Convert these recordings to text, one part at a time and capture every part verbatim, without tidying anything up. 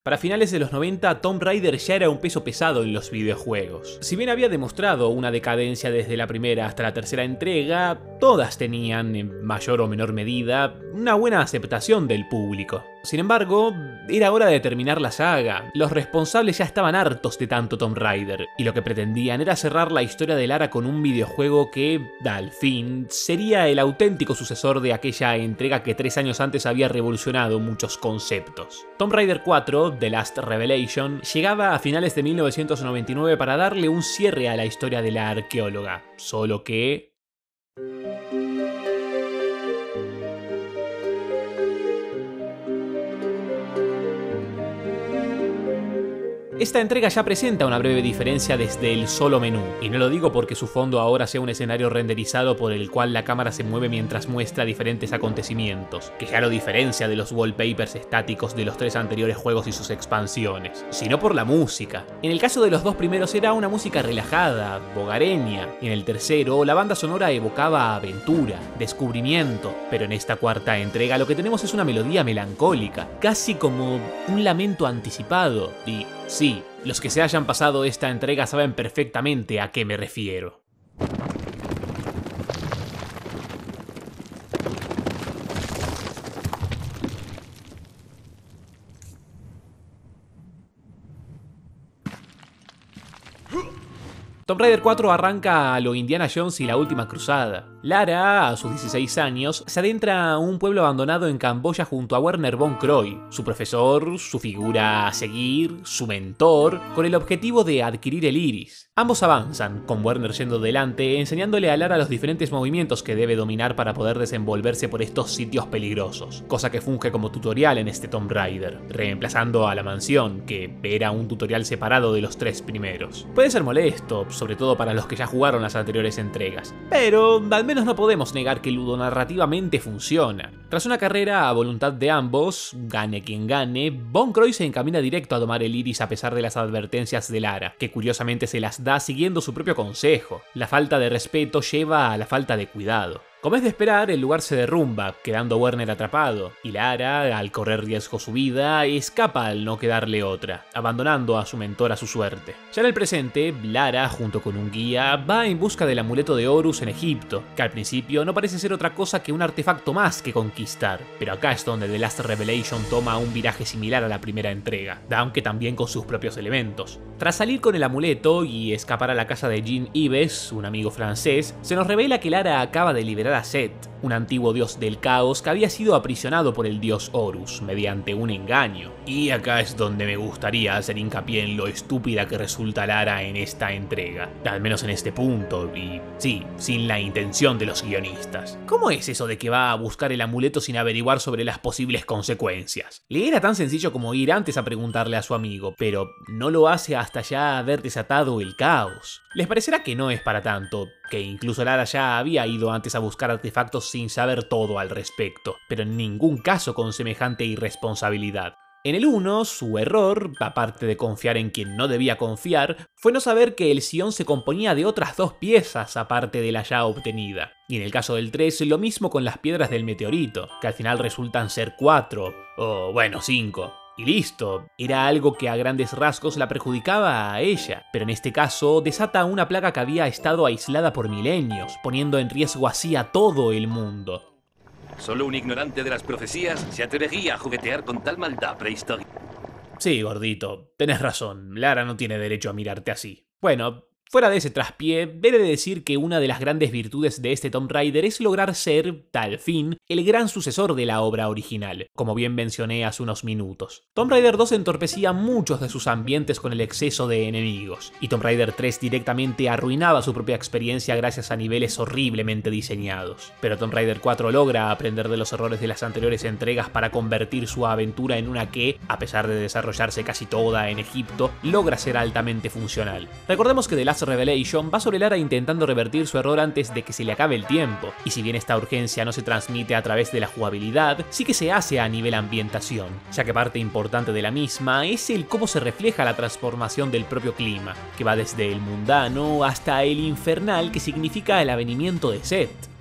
Para finales de los noventa, Tomb Raider ya era un peso pesado en los videojuegos. Si bien había demostrado una decadencia desde la primera hasta la tercera entrega, todas tenían, en mayor o menor medida, una buena aceptación del público. Sin embargo, era hora de terminar la saga. Los responsables ya estaban hartos de tanto Tomb Raider, y lo que pretendían era cerrar la historia de Lara con un videojuego que, al fin, sería el auténtico sucesor de aquella entrega que tres años antes había revolucionado muchos conceptos. Tomb Raider cuatro, The Last Revelation, llegaba a finales de mil novecientos noventa y nueve para darle un cierre a la historia de la arqueóloga, solo que... Esta entrega ya presenta una breve diferencia desde el solo menú, y no lo digo porque su fondo ahora sea un escenario renderizado por el cual la cámara se mueve mientras muestra diferentes acontecimientos, que ya lo diferencia de los wallpapers estáticos de los tres anteriores juegos y sus expansiones, sino por la música. En el caso de los dos primeros era una música relajada, hogareña, y en el tercero la banda sonora evocaba aventura, descubrimiento, pero en esta cuarta entrega lo que tenemos es una melodía melancólica, casi como un lamento anticipado, y... sí, los que se hayan pasado esta entrega saben perfectamente a qué me refiero. Tomb Raider cuatro arranca a lo Indiana Jones y la última cruzada. Lara, a sus dieciséis años, se adentra a un pueblo abandonado en Camboya junto a Werner von Croy, su profesor, su figura a seguir, su mentor, con el objetivo de adquirir el iris. Ambos avanzan, con Werner yendo delante, enseñándole a Lara los diferentes movimientos que debe dominar para poder desenvolverse por estos sitios peligrosos, cosa que funge como tutorial en este Tomb Raider, reemplazando a la mansión, que era un tutorial separado de los tres primeros. Puede ser molesto, sobre todo para los que ya jugaron las anteriores entregas, pero al menos no podemos negar que ludonarrativamente funciona. Tras una carrera a voluntad de ambos, gane quien gane, von Croy se encamina directo a domar el iris a pesar de las advertencias de Lara, que curiosamente se las da siguiendo su propio consejo. La falta de respeto lleva a la falta de cuidado. Como es de esperar, el lugar se derrumba, quedando Werner atrapado, y Lara, al correr riesgo su vida, escapa al no quedarle otra, abandonando a su mentor a su suerte. Ya en el presente, Lara, junto con un guía, va en busca del amuleto de Horus en Egipto, que al principio no parece ser otra cosa que un artefacto más que conquistar, pero acá es donde The Last Revelation toma un viraje similar a la primera entrega, aunque también con sus propios elementos. Tras salir con el amuleto y escapar a la casa de Jean Yves, un amigo francés, se nos revela que Lara acaba de liberar a Set, un antiguo dios del caos que había sido aprisionado por el dios Horus mediante un engaño. Y acá es donde me gustaría hacer hincapié en lo estúpida que resulta Lara en esta entrega, al menos en este punto, y sí, sin la intención de los guionistas. ¿Cómo es eso de que va a buscar el amuleto sin averiguar sobre las posibles consecuencias? Le era tan sencillo como ir antes a preguntarle a su amigo, pero no lo hace hasta ya haber desatado el caos. Les parecerá que no es para tanto, que incluso Lara ya había ido antes a buscar artefactos sin saber todo al respecto, pero en ningún caso con semejante irresponsabilidad. En el uno, su error, aparte de confiar en quien no debía confiar, fue no saber que el Sion se componía de otras dos piezas aparte de la ya obtenida. Y en el caso del tres, lo mismo con las piedras del meteorito, que al final resultan ser cuatro, o bueno, cinco. Y listo, era algo que a grandes rasgos la perjudicaba a ella, pero en este caso desata una plaga que había estado aislada por milenios, poniendo en riesgo así a todo el mundo. Solo un ignorante de las profecías se atrevería a juguetear con tal maldad prehistórica. Sí, gordito, tenés razón, Lara no tiene derecho a mirarte así. Bueno, fuera de ese traspié, he de decir que una de las grandes virtudes de este Tomb Raider es lograr ser, tal fin, el gran sucesor de la obra original, como bien mencioné hace unos minutos. Tomb Raider dos entorpecía muchos de sus ambientes con el exceso de enemigos, y Tomb Raider tres directamente arruinaba su propia experiencia gracias a niveles horriblemente diseñados. Pero Tomb Raider cuatro logra aprender de los errores de las anteriores entregas para convertir su aventura en una que, a pesar de desarrollarse casi toda en Egipto, logra ser altamente funcional. Recordemos que The Last Revelation va sobre Lara intentando revertir su error antes de que se le acabe el tiempo, y si bien esta urgencia no se transmite a través de la jugabilidad, sí que se hace a nivel ambientación, ya que parte importante de la misma es el cómo se refleja la transformación del propio clima, que va desde el mundano hasta el infernal que significa el avenimiento de Set.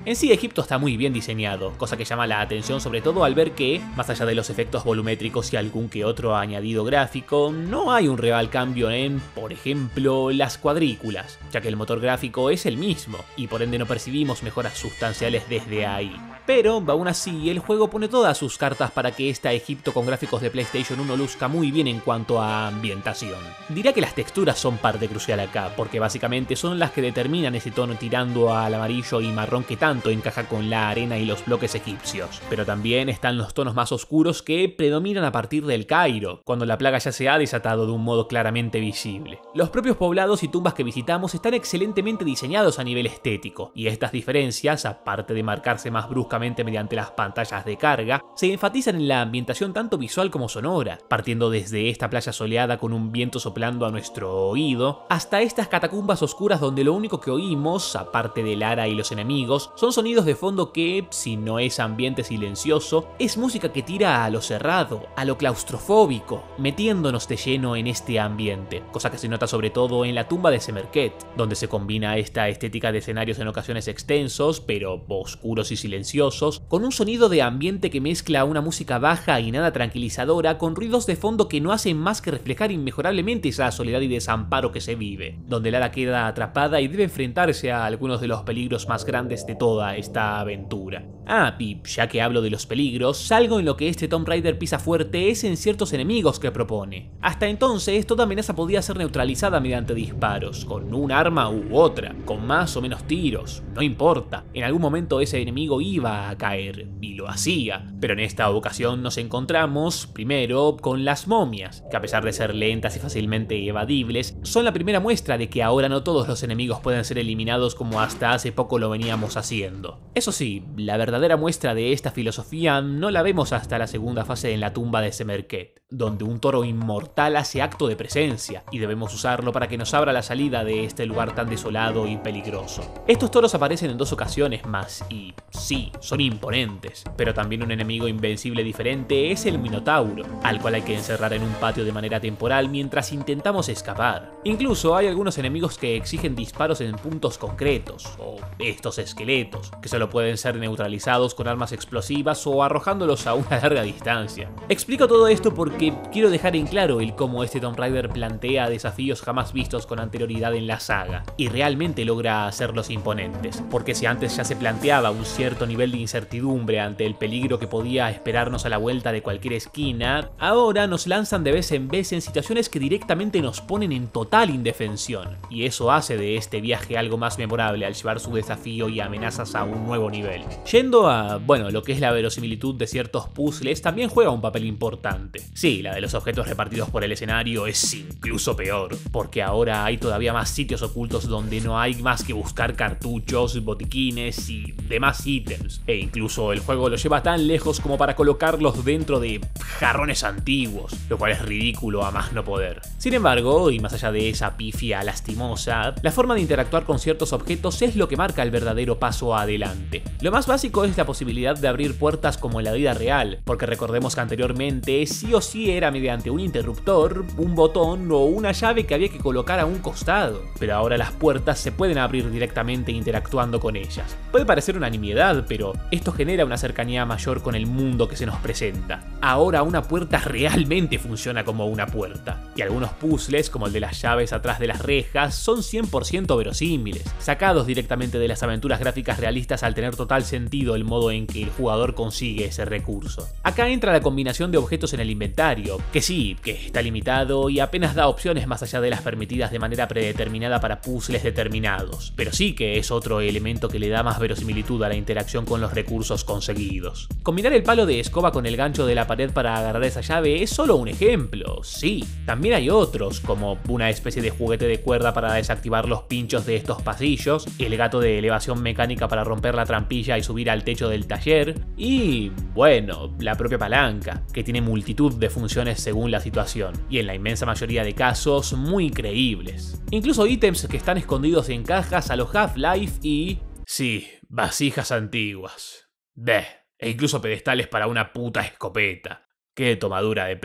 En sí, Egipto está muy bien diseñado, cosa que llama la atención sobre todo al ver que, más allá de los efectos volumétricos y algún que otro añadido gráfico, no hay un real cambio en, por ejemplo, las cuadrículas, ya que el motor gráfico es el mismo, y por ende no percibimos mejoras sustanciales desde ahí. Pero, aún así, el juego pone todas sus cartas para que esta Egipto con gráficos de PlayStation uno luzca muy bien en cuanto a ambientación. Dirá que las texturas son parte crucial acá, porque básicamente son las que determinan ese tono tirando al amarillo y marrón que tanto encaja con la arena y los bloques egipcios. Pero también están los tonos más oscuros que predominan a partir del Cairo, cuando la plaga ya se ha desatado de un modo claramente visible. Los propios poblados y tumbas que visitamos están excelentemente diseñados a nivel estético, y estas diferencias, aparte de marcarse más bruscamente mediante las pantallas de carga, se enfatizan en la ambientación tanto visual como sonora, partiendo desde esta playa soleada con un viento soplando a nuestro oído, hasta estas catacumbas oscuras donde lo único que oímos, aparte de Lara y los enemigos, son sonidos de fondo que, si no es ambiente silencioso, es música que tira a lo cerrado, a lo claustrofóbico, metiéndonos de lleno en este ambiente, cosa que se nota sobre todo en la tumba de Semerket, donde se combina esta estética de escenarios en ocasiones extensos, pero oscuros y silenciosos, con un sonido de ambiente que mezcla una música baja y nada tranquilizadora con ruidos de fondo que no hacen más que reflejar inmejorablemente esa soledad y desamparo que se vive, donde Lara queda atrapada y debe enfrentarse a algunos de los peligros más grandes de toda esta aventura. Ah, y ya que hablo de los peligros, algo en lo que este Tomb Raider pisa fuerte es en ciertos enemigos que propone. Hasta entonces, toda amenaza podía ser neutralizada mediante disparos, con un arma u otra, con más o menos tiros, no importa. En algún momento ese enemigo iba a caer, y lo hacía, pero en esta ocasión nos encontramos, primero, con las momias, que a pesar de ser lentas y fácilmente evadibles, son la primera muestra de que ahora no todos los enemigos pueden ser eliminados como hasta hace poco lo veníamos haciendo. Eso sí, la verdadera muestra de esta filosofía no la vemos hasta la segunda fase en la tumba de Semerket, donde un toro inmortal hace acto de presencia, y debemos usarlo para que nos abra la salida de este lugar tan desolado y peligroso. Estos toros aparecen en dos ocasiones más, y sí, son imponentes, pero también un enemigo invencible diferente es el Minotauro, al cual hay que encerrar en un patio de manera temporal mientras intentamos escapar. Incluso hay algunos enemigos que exigen disparos en puntos concretos, o estos esqueletos, que solo pueden ser neutralizados con armas explosivas o arrojándolos a una larga distancia. Explico todo esto porque quiero dejar en claro el cómo este Tomb Raider plantea desafíos jamás vistos con anterioridad en la saga, y realmente logra hacerlos imponentes, porque si antes ya se planteaba un cierto nivel de incertidumbre ante el peligro que podía esperarnos a la vuelta de cualquier esquina, ahora nos lanzan de vez en vez en situaciones que directamente nos ponen en total indefensión, y eso hace de este viaje algo más memorable al llevar su desafío y amenazas a un nuevo nivel. Yendo a, bueno, lo que es la verosimilitud de ciertos puzzles, también juega un papel importante. Sí, la de los objetos repartidos por el escenario es incluso peor, porque ahora hay todavía más sitios ocultos donde no hay más que buscar cartuchos, botiquines y demás ítems, e incluso el juego lo lleva tan lejos como para colocarlos dentro de jarrones antiguos, lo cual es ridículo a más no poder. Sin embargo, y más allá de esa pifia lastimosa, la forma de interactuar con ciertos objetos es lo que marca el verdadero paso adelante. Lo más básico es la posibilidad de abrir puertas como en la vida real, porque recordemos que anteriormente sí o sí era mediante un interruptor, un botón o una llave que había que colocar a un costado, pero ahora las puertas se pueden abrir directamente interactuando con ellas. Puede parecer una nimiedad, pero esto genera una cercanía mayor con el mundo que se nos presenta. Ahora una puerta realmente funciona como una puerta, y algunos puzzles, como el de las llaves atrás de las rejas, son cien por ciento verosímiles, sacados directamente de las aventuras gráficas realistas al tener total sentido el modo en que el jugador consigue ese recurso. Acá entra la combinación de objetos en el inventario, que sí, que está limitado y apenas da opciones más allá de las permitidas de manera predeterminada para puzzles determinados, pero sí que es otro elemento que le da más verosimilitud a la interacción con los recursos conseguidos. Combinar el palo de escoba con el gancho de la pared para agarrar esa llave es solo un ejemplo, sí. También hay otros, como una especie de juguete de cuerda para desactivar los pinchos de estos pasillos, el gato de elevación mecánica para romper la trampilla y subir al techo del taller, y, bueno, la propia palanca, que tiene multitud de funciones según la situación, y en la inmensa mayoría de casos muy creíbles. Incluso ítems que están escondidos en cajas a los Half-Life y... sí, vasijas antiguas. Beh, e incluso pedestales para una puta escopeta. Qué tomadura de pelo.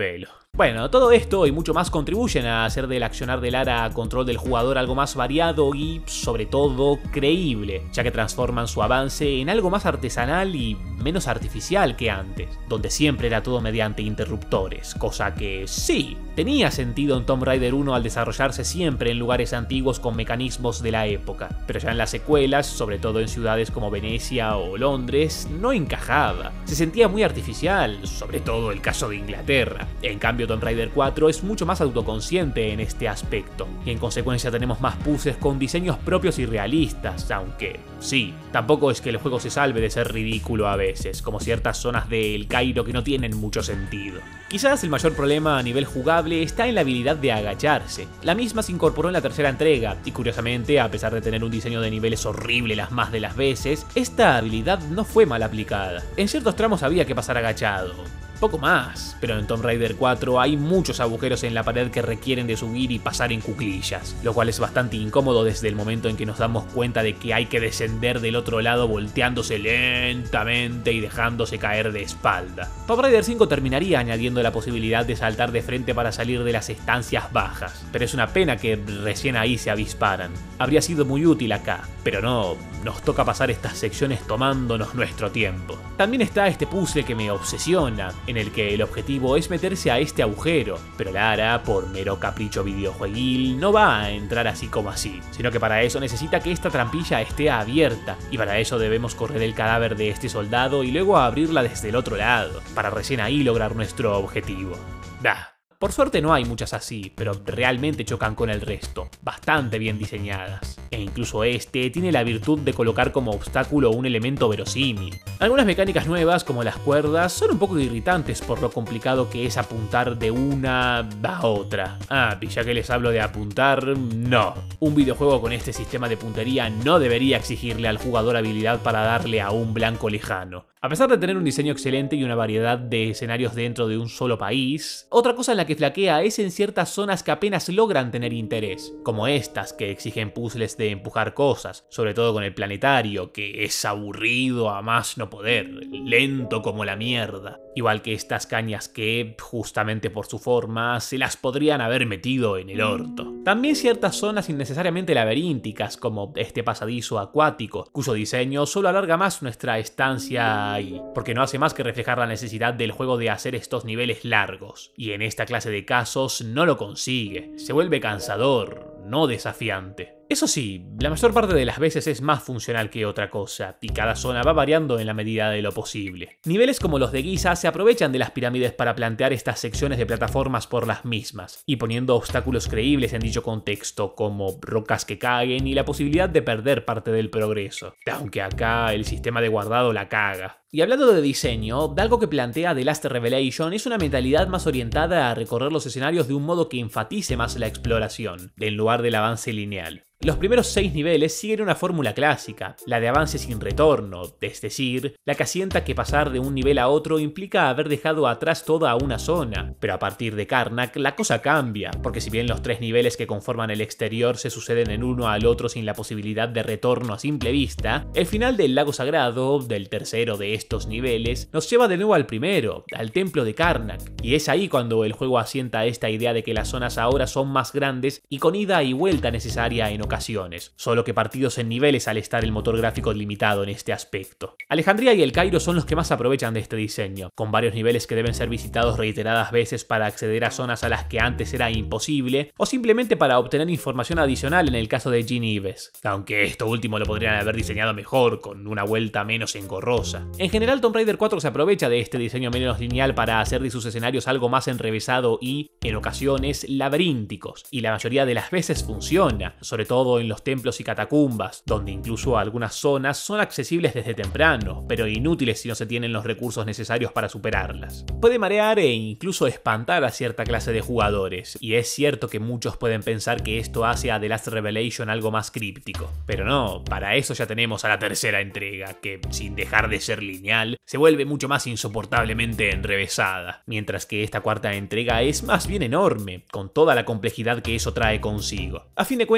Bueno, todo esto y mucho más contribuyen a hacer del accionar de Lara a control del jugador algo más variado y, sobre todo, creíble, ya que transforman su avance en algo más artesanal y menos artificial que antes, donde siempre era todo mediante interruptores, cosa que sí, tenía sentido en Tomb Raider uno al desarrollarse siempre en lugares antiguos con mecanismos de la época, pero ya en las secuelas, sobre todo en ciudades como Venecia o Londres, no encajaba, se sentía muy artificial, sobre todo el caso de Inglaterra. En cambio, Tomb Raider cuatro es mucho más autoconsciente en este aspecto, y en consecuencia tenemos más puzzles con diseños propios y realistas, aunque sí, tampoco es que el juego se salve de ser ridículo a veces, como ciertas zonas de El Cairo que no tienen mucho sentido. Quizás el mayor problema a nivel jugable está en la habilidad de agacharse. La misma se incorporó en la tercera entrega, y curiosamente, a pesar de tener un diseño de niveles horrible las más de las veces, esta habilidad no fue mal aplicada. En ciertos tramos había que pasar agachado. Poco más, pero en Tomb Raider cuatro hay muchos agujeros en la pared que requieren de subir y pasar en cuclillas, lo cual es bastante incómodo desde el momento en que nos damos cuenta de que hay que descender del otro lado volteándose lentamente y dejándose caer de espalda. Tomb Raider cinco terminaría añadiendo la posibilidad de saltar de frente para salir de las estancias bajas, pero es una pena que recién ahí se avisparan. Habría sido muy útil acá, pero no, nos toca pasar estas secciones tomándonos nuestro tiempo. También está este puzzle que me obsesiona, en el que el objetivo es meterse a este agujero, pero Lara, por mero capricho videojueguil, no va a entrar así como así, sino que para eso necesita que esta trampilla esté abierta, y para eso debemos correr el cadáver de este soldado y luego abrirla desde el otro lado, para recién ahí lograr nuestro objetivo. Bah. Por suerte no hay muchas así, pero realmente chocan con el resto, bastante bien diseñadas. E incluso este tiene la virtud de colocar como obstáculo un elemento verosímil. Algunas mecánicas nuevas, como las cuerdas, son un poco irritantes por lo complicado que es apuntar de una a otra. Ah, y ya que les hablo de apuntar, no. Un videojuego con este sistema de puntería no debería exigirle al jugador habilidad para darle a un blanco lejano. A pesar de tener un diseño excelente y una variedad de escenarios dentro de un solo país, otra cosa en la que flaquea es en ciertas zonas que apenas logran tener interés, como estas que exigen puzzles de empujar cosas, sobre todo con el planetario, que es aburrido a más no poder, lento como la mierda. Igual que estas cañas que, justamente por su forma, se las podrían haber metido en el orto. También ciertas zonas innecesariamente laberínticas, como este pasadizo acuático, cuyo diseño solo alarga más nuestra estancia ahí, porque no hace más que reflejar la necesidad del juego de hacer estos niveles largos, y en esta clase de casos no lo consigue, se vuelve cansador, no desafiante. Eso sí, la mayor parte de las veces es más funcional que otra cosa, y cada zona va variando en la medida de lo posible. Niveles como los de Giza se aprovechan de las pirámides para plantear estas secciones de plataformas por las mismas, y poniendo obstáculos creíbles en dicho contexto, como rocas que caen y la posibilidad de perder parte del progreso, aunque acá el sistema de guardado la caga. Y hablando de diseño, algo que plantea The Last Revelation es una mentalidad más orientada a recorrer los escenarios de un modo que enfatice más la exploración, en lugar del avance lineal. Los primeros seis niveles siguen una fórmula clásica, la de avance sin retorno, es decir, la que asienta que pasar de un nivel a otro implica haber dejado atrás toda una zona, pero a partir de Karnak la cosa cambia, porque si bien los tres niveles que conforman el exterior se suceden en uno al otro sin la posibilidad de retorno a simple vista, el final del lago sagrado, del tercero de estos niveles, nos lleva de nuevo al primero, al templo de Karnak, y es ahí cuando el juego asienta esta idea de que las zonas ahora son más grandes y con ida y vuelta necesaria en ocasiones, solo que partidos en niveles al estar el motor gráfico limitado en este aspecto. Alejandría y El Cairo son los que más aprovechan de este diseño, con varios niveles que deben ser visitados reiteradas veces para acceder a zonas a las que antes era imposible, o simplemente para obtener información adicional en el caso de Ginnyves, aunque esto último lo podrían haber diseñado mejor, con una vuelta menos engorrosa. En general, Tomb Raider cuatro se aprovecha de este diseño menos lineal para hacer de sus escenarios algo más enrevesado y, en ocasiones, laberínticos, y la mayoría de las veces funciona, sobre todo en los templos y catacumbas, donde incluso algunas zonas son accesibles desde temprano, pero inútiles si no se tienen los recursos necesarios para superarlas. Puede marear e incluso espantar a cierta clase de jugadores, y es cierto que muchos pueden pensar que esto hace a The Last Revelation algo más críptico, pero no, para eso ya tenemos a la tercera entrega, que sin dejar de ser lineal, se vuelve mucho más insoportablemente enrevesada, mientras que esta cuarta entrega es más bien enorme, con toda la complejidad que eso trae consigo. A fin de cuentas, la mayor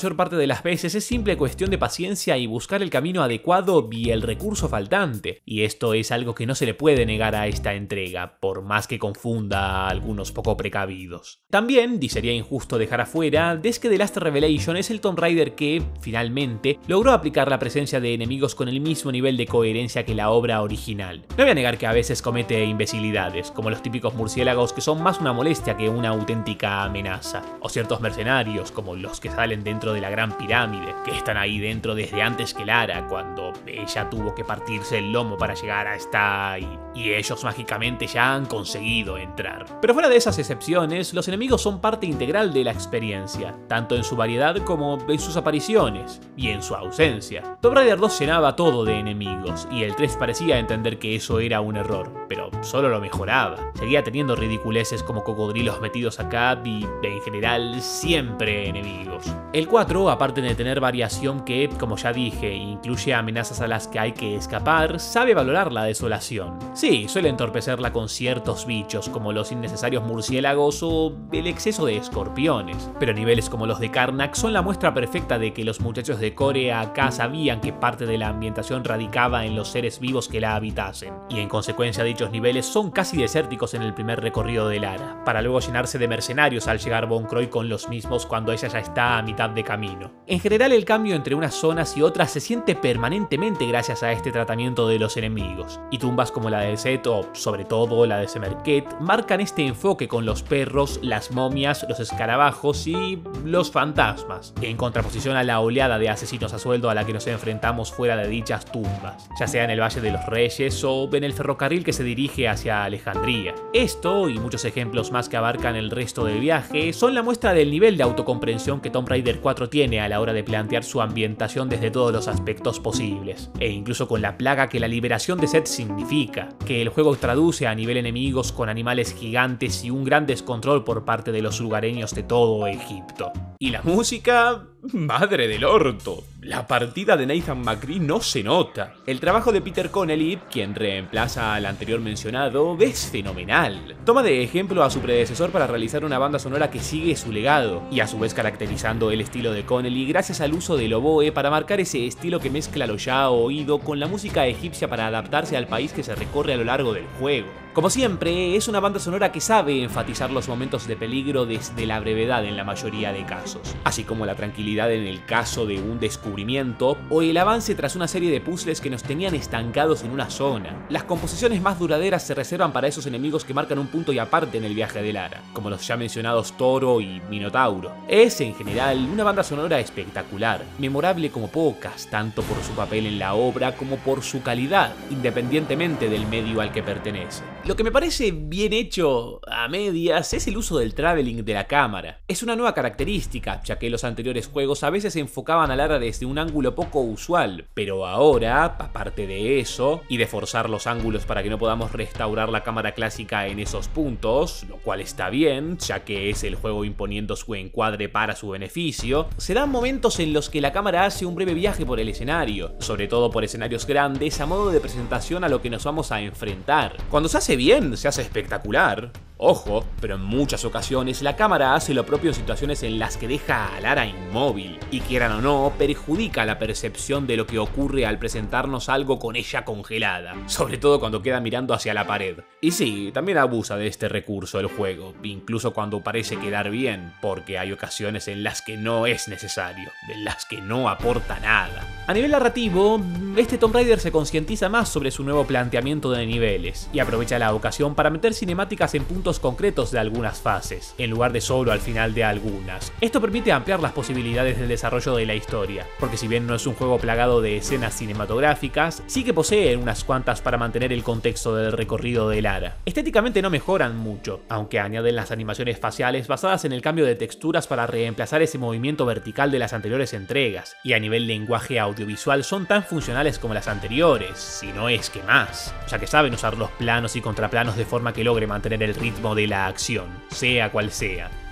mayor parte de las veces es simple cuestión de paciencia y buscar el camino adecuado y el recurso faltante, y esto es algo que no se le puede negar a esta entrega, por más que confunda a algunos poco precavidos. También, y sería injusto dejar afuera, es que The Last Revelation es el Tomb Raider que, finalmente, logró aplicar la presencia de enemigos con el mismo nivel de coherencia que la obra original. No voy a negar que a veces comete imbecilidades, como los típicos murciélagos que son más una molestia que una auténtica amenaza, o ciertos mercenarios como los que salen dentro de la Gran Pirámide, que están ahí dentro desde antes que Lara, cuando ella tuvo que partirse el lomo para llegar hasta ahí, y ellos mágicamente ya han conseguido entrar. Pero fuera de esas excepciones, los enemigos son parte integral de la experiencia, tanto en su variedad como en sus apariciones, y en su ausencia. Tomb Raider dos llenaba todo de enemigos, y el tres parecía entender que eso era un error, pero solo lo mejoraba. Seguía teniendo ridiculeces como cocodrilos metidos acá y, en general, siempre enemigos. El cuatro, aparte de tener variación que, como ya dije, incluye amenazas a las que hay que escapar, sabe valorar la desolación. Sí, suele entorpecerla con ciertos bichos, como los innecesarios murciélagos o el exceso de escorpiones, pero niveles como los de Karnak son la muestra perfecta de que los muchachos de Core acá sabían que parte de la ambientación radicaba en los seres vivos que la habitasen, y en consecuencia dichos niveles son casi desérticos en el primer recorrido de Lara, para luego llenarse de mercenarios al llegar Von Croy con los mismos cuando ella ya está a mitad de camino. En general, el cambio entre unas zonas y otras se siente permanentemente gracias a este tratamiento de los enemigos, y tumbas como la de Set o sobre todo la de Semerket marcan este enfoque con los perros, las momias, los escarabajos y los fantasmas, en contraposición a la oleada de asesinos a sueldo a la que nos enfrentamos fuera de dichas tumbas, ya sea en el Valle de los Reyes o en el ferrocarril que se dirige hacia Alejandría. Esto, y muchos ejemplos más que abarcan el resto del viaje, son la muestra del nivel de autocomprensión que Tomb Raider cuatro tiene a la hora de plantear su ambientación desde todos los aspectos posibles, e incluso con la plaga que la liberación de Set significa, que el juego traduce a nivel enemigos con animales gigantes y un gran descontrol por parte de los lugareños de todo Egipto. Y la música... madre del orto. La partida de Nathan McCree no se nota. El trabajo de Peter Connelly, quien reemplaza al anterior mencionado, es fenomenal. Toma de ejemplo a su predecesor para realizar una banda sonora que sigue su legado, y a su vez caracterizando el estilo de Connelly gracias al uso del oboe para marcar ese estilo que mezcla lo ya oído con la música egipcia para adaptarse al país que se recorre a lo largo del juego. Como siempre, es una banda sonora que sabe enfatizar los momentos de peligro desde la brevedad en la mayoría de casos, así como la tranquilidad en el caso de un descubrimiento o el avance tras una serie de puzzles que nos tenían estancados en una zona. Las composiciones más duraderas se reservan para esos enemigos que marcan un punto y aparte en el viaje de Lara, como los ya mencionados Toro y Minotauro. Es, en general, una banda sonora espectacular, memorable como pocas, tanto por su papel en la obra como por su calidad, independientemente del medio al que pertenece. Lo que me parece bien hecho a medias es el uso del traveling de la cámara. Es una nueva característica, ya que los anteriores juegos a veces se enfocaban a Lara desde un ángulo poco usual, pero ahora, aparte de eso, y de forzar los ángulos para que no podamos restaurar la cámara clásica en esos puntos, lo cual está bien, ya que es el juego imponiendo su encuadre para su beneficio, se dan momentos en los que la cámara hace un breve viaje por el escenario, sobre todo por escenarios grandes a modo de presentación a lo que nos vamos a enfrentar. Cuando se hace bien, se hace espectacular. Ojo, pero en muchas ocasiones la cámara hace lo propio en situaciones en las que deja a Lara inmóvil, y quieran o no, perjudica la percepción de lo que ocurre al presentarnos algo con ella congelada, sobre todo cuando queda mirando hacia la pared. Y sí, también abusa de este recurso el juego, incluso cuando parece quedar bien, porque hay ocasiones en las que no es necesario, en las que no aporta nada. A nivel narrativo, este Tomb Raider se concientiza más sobre su nuevo planteamiento de niveles, y aprovecha la ocasión para meter cinemáticas en puntos concretos de algunas fases, en lugar de solo al final de algunas. Esto permite ampliar las posibilidades del desarrollo de la historia, porque si bien no es un juego plagado de escenas cinematográficas, sí que posee unas cuantas para mantener el contexto del recorrido de Lara. Estéticamente no mejoran mucho, aunque añaden las animaciones faciales basadas en el cambio de texturas para reemplazar ese movimiento vertical de las anteriores entregas, y a nivel lenguaje audiovisual son tan funcionales como las anteriores, si no es que más, ya que saben usar los planos y contraplanos de forma que logre mantener el ritmo de la acción, sea cual sea.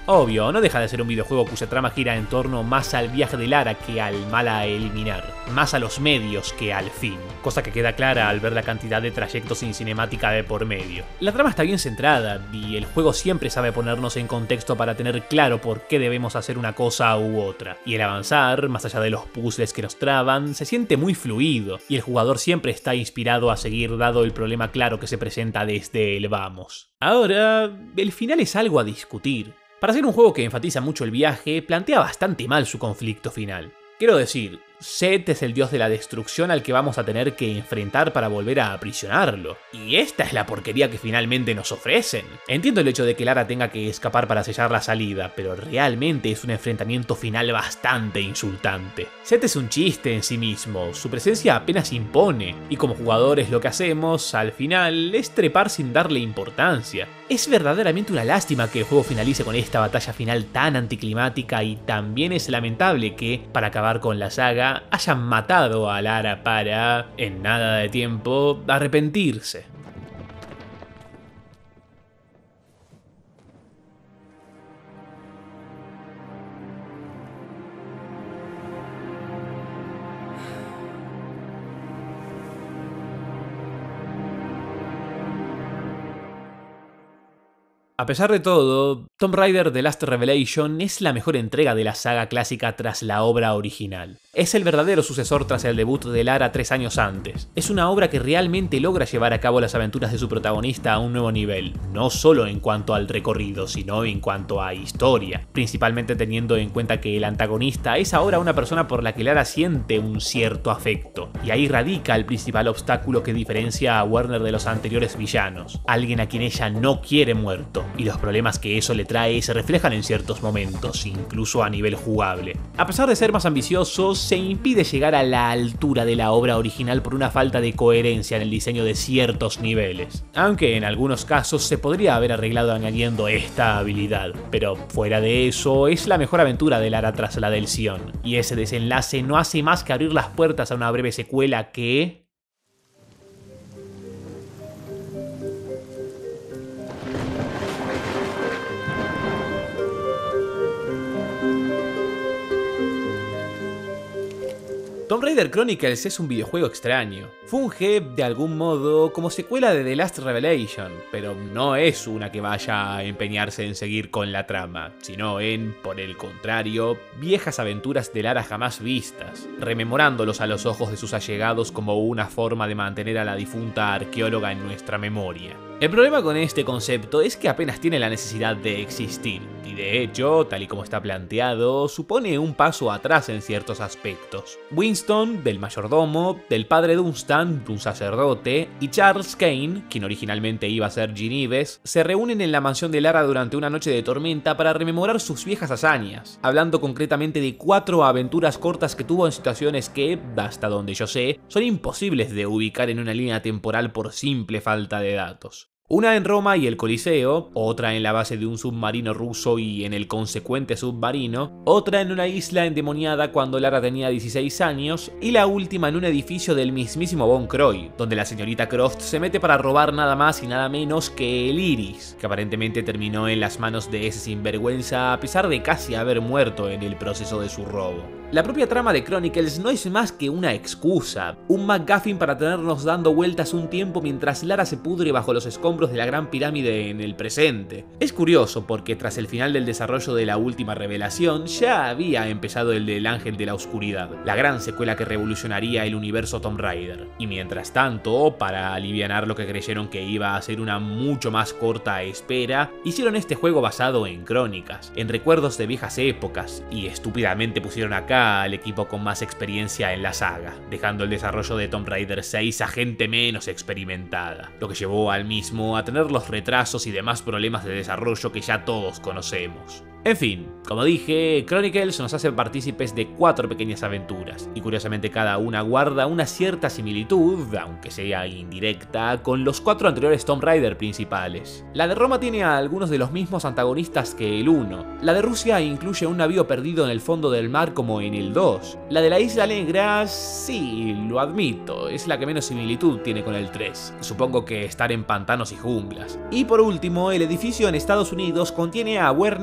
Obvio, no deja de ser un videojuego cuya trama gira en torno más al viaje de Lara que al mal a eliminar, más a los medios que al fin, cosa que queda clara al ver la cantidad de trayectos sin cinemática de por medio. La trama está bien centrada y el juego siempre sabe ponernos en contexto para tener claro por qué debemos hacer una cosa u otra, y el avanzar, más allá de los puzzles que nos traban, se siente muy fluido, y el jugador siempre está inspirado a seguir dado el problema claro que se presenta desde el vamos. Ahora, el final es algo a discutir. Para ser un juego que enfatiza mucho el viaje, plantea bastante mal su conflicto final. Quiero decir, Seth es el dios de la destrucción al que vamos a tener que enfrentar para volver a aprisionarlo. Y esta es la porquería que finalmente nos ofrecen. Entiendo el hecho de que Lara tenga que escapar para sellar la salida, pero realmente es un enfrentamiento final bastante insultante. Seth es un chiste en sí mismo, su presencia apenas impone, y como jugadores lo que hacemos, al final, es trepar sin darle importancia. Es verdaderamente una lástima que el juego finalice con esta batalla final tan anticlimática, y también es lamentable que, para acabar con la saga, hayan matado a Lara para, en nada de tiempo, arrepentirse. A pesar de todo, Tomb Raider The Last Revelation es la mejor entrega de la saga clásica tras la obra original. Es el verdadero sucesor tras el debut de Lara tres años antes. Es una obra que realmente logra llevar a cabo las aventuras de su protagonista a un nuevo nivel, no solo en cuanto al recorrido, sino en cuanto a historia, principalmente teniendo en cuenta que el antagonista es ahora una persona por la que Lara siente un cierto afecto, y ahí radica el principal obstáculo que diferencia a Werner de los anteriores villanos, alguien a quien ella no quiere muerto, y los problemas que eso le trae se reflejan en ciertos momentos, incluso a nivel jugable. A pesar de ser más ambicioso, se impide llegar a la altura de la obra original por una falta de coherencia en el diseño de ciertos niveles, aunque en algunos casos se podría haber arreglado añadiendo esta habilidad, pero fuera de eso es la mejor aventura de Lara tras la del Sion, y ese desenlace no hace más que abrir las puertas a una breve secuela que... Tomb Raider Chronicles es un videojuego extraño. Funge, de algún modo, como secuela de The Last Revelation, pero no es una que vaya a empeñarse en seguir con la trama, sino en, por el contrario, viejas aventuras de Lara jamás vistas, rememorándolos a los ojos de sus allegados como una forma de mantener a la difunta arqueóloga en nuestra memoria. El problema con este concepto es que apenas tiene la necesidad de existir, y de hecho, tal y como está planteado, supone un paso atrás en ciertos aspectos. Winston, del mayordomo, del padre Dunstan, un sacerdote, y Charles Kane, quien originalmente iba a ser Ginevez, se reúnen en la mansión de Lara durante una noche de tormenta para rememorar sus viejas hazañas, hablando concretamente de cuatro aventuras cortas que tuvo en situaciones que, hasta donde yo sé, son imposibles de ubicar en una línea temporal por simple falta de datos. Una en Roma y el Coliseo, otra en la base de un submarino ruso y en el consecuente submarino, otra en una isla endemoniada cuando Lara tenía dieciséis años, y la última en un edificio del mismísimo Von Croy, donde la señorita Croft se mete para robar nada más y nada menos que el Iris, que aparentemente terminó en las manos de ese sinvergüenza a pesar de casi haber muerto en el proceso de su robo. La propia trama de Chronicles no es más que una excusa, un MacGuffin para tenernos dando vueltas un tiempo mientras Lara se pudre bajo los escombros de la Gran Pirámide en el presente. Es curioso porque tras el final del desarrollo de la última revelación ya había empezado el del Ángel de la Oscuridad, la gran secuela que revolucionaría el universo Tomb Raider. Y mientras tanto, para alivianar lo que creyeron que iba a ser una mucho más corta espera, hicieron este juego basado en crónicas, en recuerdos de viejas épocas, y estúpidamente pusieron acá al equipo con más experiencia en la saga, dejando el desarrollo de Tomb Raider seis a gente menos experimentada, lo que llevó al mismo a tener los retrasos y demás problemas de desarrollo que ya todos conocemos. En fin, como dije, Chronicles nos hace partícipes de cuatro pequeñas aventuras, y curiosamente cada una guarda una cierta similitud, aunque sea indirecta, con los cuatro anteriores Tomb Raider principales. La de Roma tiene a algunos de los mismos antagonistas que el uno, la de Rusia incluye un navío perdido en el fondo del mar como en el dos, la de la Isla Negra, sí, lo admito, es la que menos similitud tiene con el tres, supongo que estar en pantanos y junglas. Y por último, el edificio en Estados Unidos contiene a Werner y el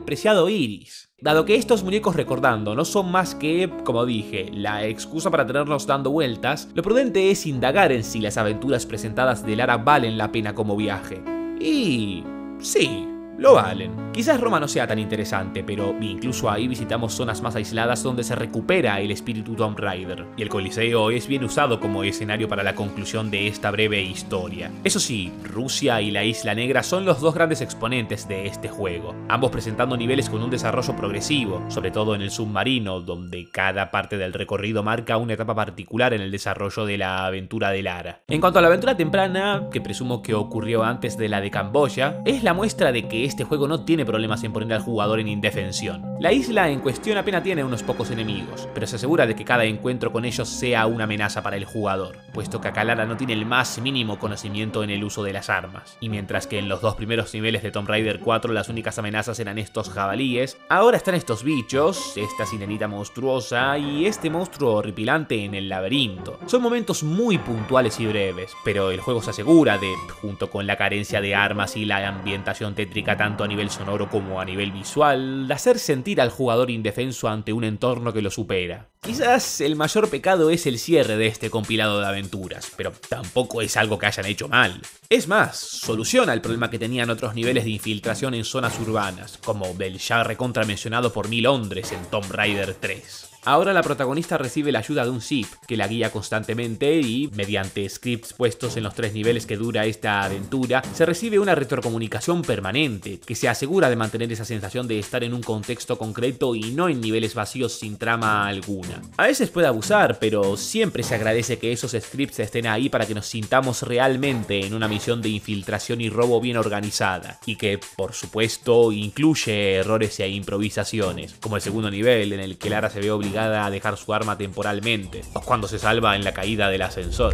preciado Iris. Dado que estos muñecos recordando no son más que, como dije, la excusa para tenernos dando vueltas, lo prudente es indagar en si las aventuras presentadas de Lara valen la pena como viaje. Y... sí, lo valen. Quizás Roma no sea tan interesante, pero incluso ahí visitamos zonas más aisladas donde se recupera el espíritu Tomb Raider, y el Coliseo es bien usado como escenario para la conclusión de esta breve historia. Eso sí, Rusia y la Isla Negra son los dos grandes exponentes de este juego, ambos presentando niveles con un desarrollo progresivo, sobre todo en el submarino, donde cada parte del recorrido marca una etapa particular en el desarrollo de la aventura de Lara. En cuanto a la aventura temprana, que presumo que ocurrió antes de la de Camboya, es la muestra de que este juego no tiene problemas en poner al jugador en indefensión. La isla en cuestión apenas tiene unos pocos enemigos, pero se asegura de que cada encuentro con ellos sea una amenaza para el jugador, puesto que acá Lara no tiene el más mínimo conocimiento en el uso de las armas. Y mientras que en los dos primeros niveles de Tomb Raider cuatro las únicas amenazas eran estos jabalíes, ahora están estos bichos, esta sirenita monstruosa y este monstruo horripilante en el laberinto. Son momentos muy puntuales y breves, pero el juego se asegura de, junto con la carencia de armas y la ambientación tétrica tanto a nivel sonoro como a nivel visual, de hacer sentir al jugador indefenso ante un entorno que lo supera. Quizás el mayor pecado es el cierre de este compilado de aventuras, pero tampoco es algo que hayan hecho mal. Es más, soluciona el problema que tenían otros niveles de infiltración en zonas urbanas, como el ya recontra mencionado por mí Londres en Tomb Raider tres. Ahora la protagonista recibe la ayuda de un Zip que la guía constantemente y, mediante scripts puestos en los tres niveles que dura esta aventura, se recibe una retrocomunicación permanente que se asegura de mantener esa sensación de estar en un contexto concreto y no en niveles vacíos sin trama alguna. A veces puede abusar, pero siempre se agradece que esos scripts estén ahí para que nos sintamos realmente en una misión de infiltración y robo bien organizada, y que, por supuesto, incluye errores e improvisaciones, como el segundo nivel en el que Lara se ve obligada a dejar su arma temporalmente, o cuando se salva en la caída del ascensor.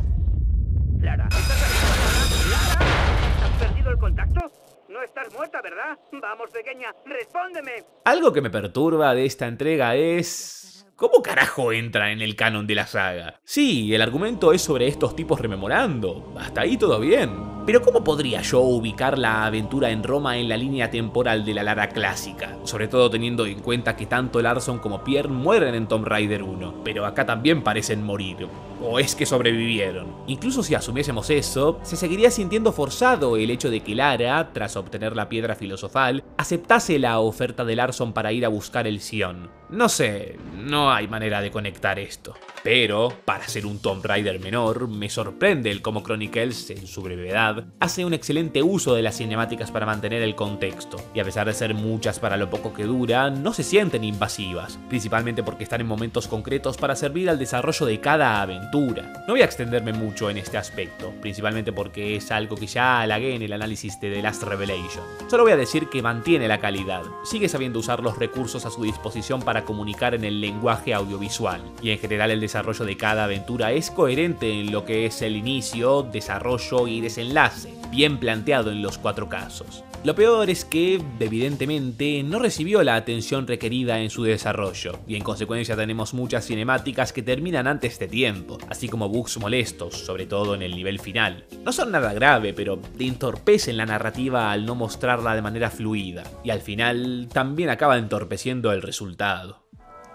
Lara, ¿estás ahí? ¿Lara? ¿Has perdido el contacto? No estás muerta, ¿verdad? Vamos, pequeña, respóndeme. Algo que me perturba de esta entrega es... ¿cómo carajo entra en el canon de la saga? Sí, el argumento es sobre estos tipos rememorando, hasta ahí todo bien. Pero ¿cómo podría yo ubicar la aventura en Roma en la línea temporal de la Lara clásica? Sobre todo teniendo en cuenta que tanto Larson como Pierre mueren en Tomb Raider uno, pero acá también parecen morir. ¿O es que sobrevivieron? Incluso si asumiésemos eso, se seguiría sintiendo forzado el hecho de que Lara, tras obtener la piedra filosofal, aceptase la oferta de Larson para ir a buscar el Sion. No sé, no hay manera de conectar esto. Pero, para ser un Tomb Raider menor, me sorprende el cómo Chronicles, en su brevedad, hace un excelente uso de las cinemáticas para mantener el contexto, y a pesar de ser muchas para lo poco que dura, no se sienten invasivas, principalmente porque están en momentos concretos para servir al desarrollo de cada aventura. No voy a extenderme mucho en este aspecto, principalmente porque es algo que ya halagué en el análisis de The Last Revelation. Solo voy a decir que mantiene la calidad, sigue sabiendo usar los recursos a su disposición para comunicar en el lenguaje audiovisual, y en general el desarrollo de cada aventura es coherente en lo que es el inicio, desarrollo y desenlace, bien planteado en los cuatro casos. Lo peor es que, evidentemente, no recibió la atención requerida en su desarrollo, y en consecuencia tenemos muchas cinemáticas que terminan antes de tiempo, así como bugs molestos, sobre todo en el nivel final. No son nada grave, pero te entorpecen la narrativa al no mostrarla de manera fluida, y al final también acaba entorpeciendo el resultado.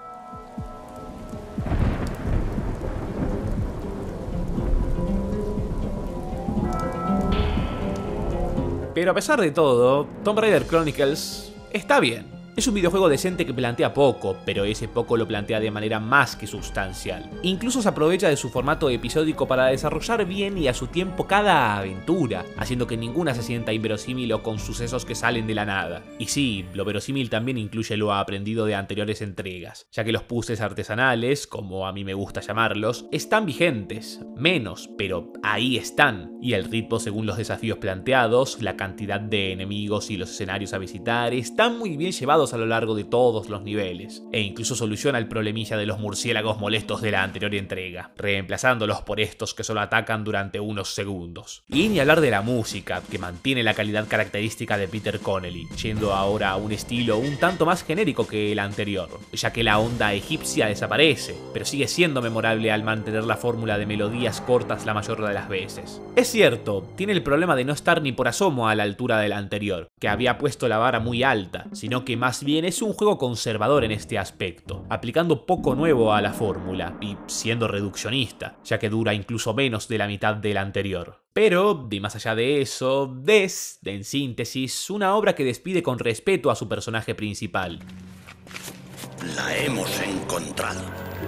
Pero a pesar de todo, Tomb Raider Chronicles está bien. Es un videojuego decente que plantea poco, pero ese poco lo plantea de manera más que sustancial. Incluso se aprovecha de su formato episódico para desarrollar bien y a su tiempo cada aventura, haciendo que ninguna se sienta inverosímil o con sucesos que salen de la nada. Y sí, lo verosímil también incluye lo aprendido de anteriores entregas, ya que los puzzles artesanales, como a mí me gusta llamarlos, están vigentes, menos, pero ahí están, y el ritmo según los desafíos planteados, la cantidad de enemigos y los escenarios a visitar están muy bien llevados a lo largo de todos los niveles, e incluso soluciona el problemilla de los murciélagos molestos de la anterior entrega, reemplazándolos por estos que solo atacan durante unos segundos. Y ni hablar de la música, que mantiene la calidad característica de Peter Connelly, yendo ahora a un estilo un tanto más genérico que el anterior, ya que la onda egipcia desaparece, pero sigue siendo memorable al mantener la fórmula de melodías cortas la mayor de las veces. Es cierto, tiene el problema de no estar ni por asomo a la altura del anterior, que había puesto la vara muy alta, sino que más bien es un juego conservador en este aspecto, aplicando poco nuevo a la fórmula y siendo reduccionista, ya que dura incluso menos de la mitad del anterior. Pero, de más allá de eso, es, en síntesis, una obra que despide con respeto a su personaje principal. La hemos encontrado.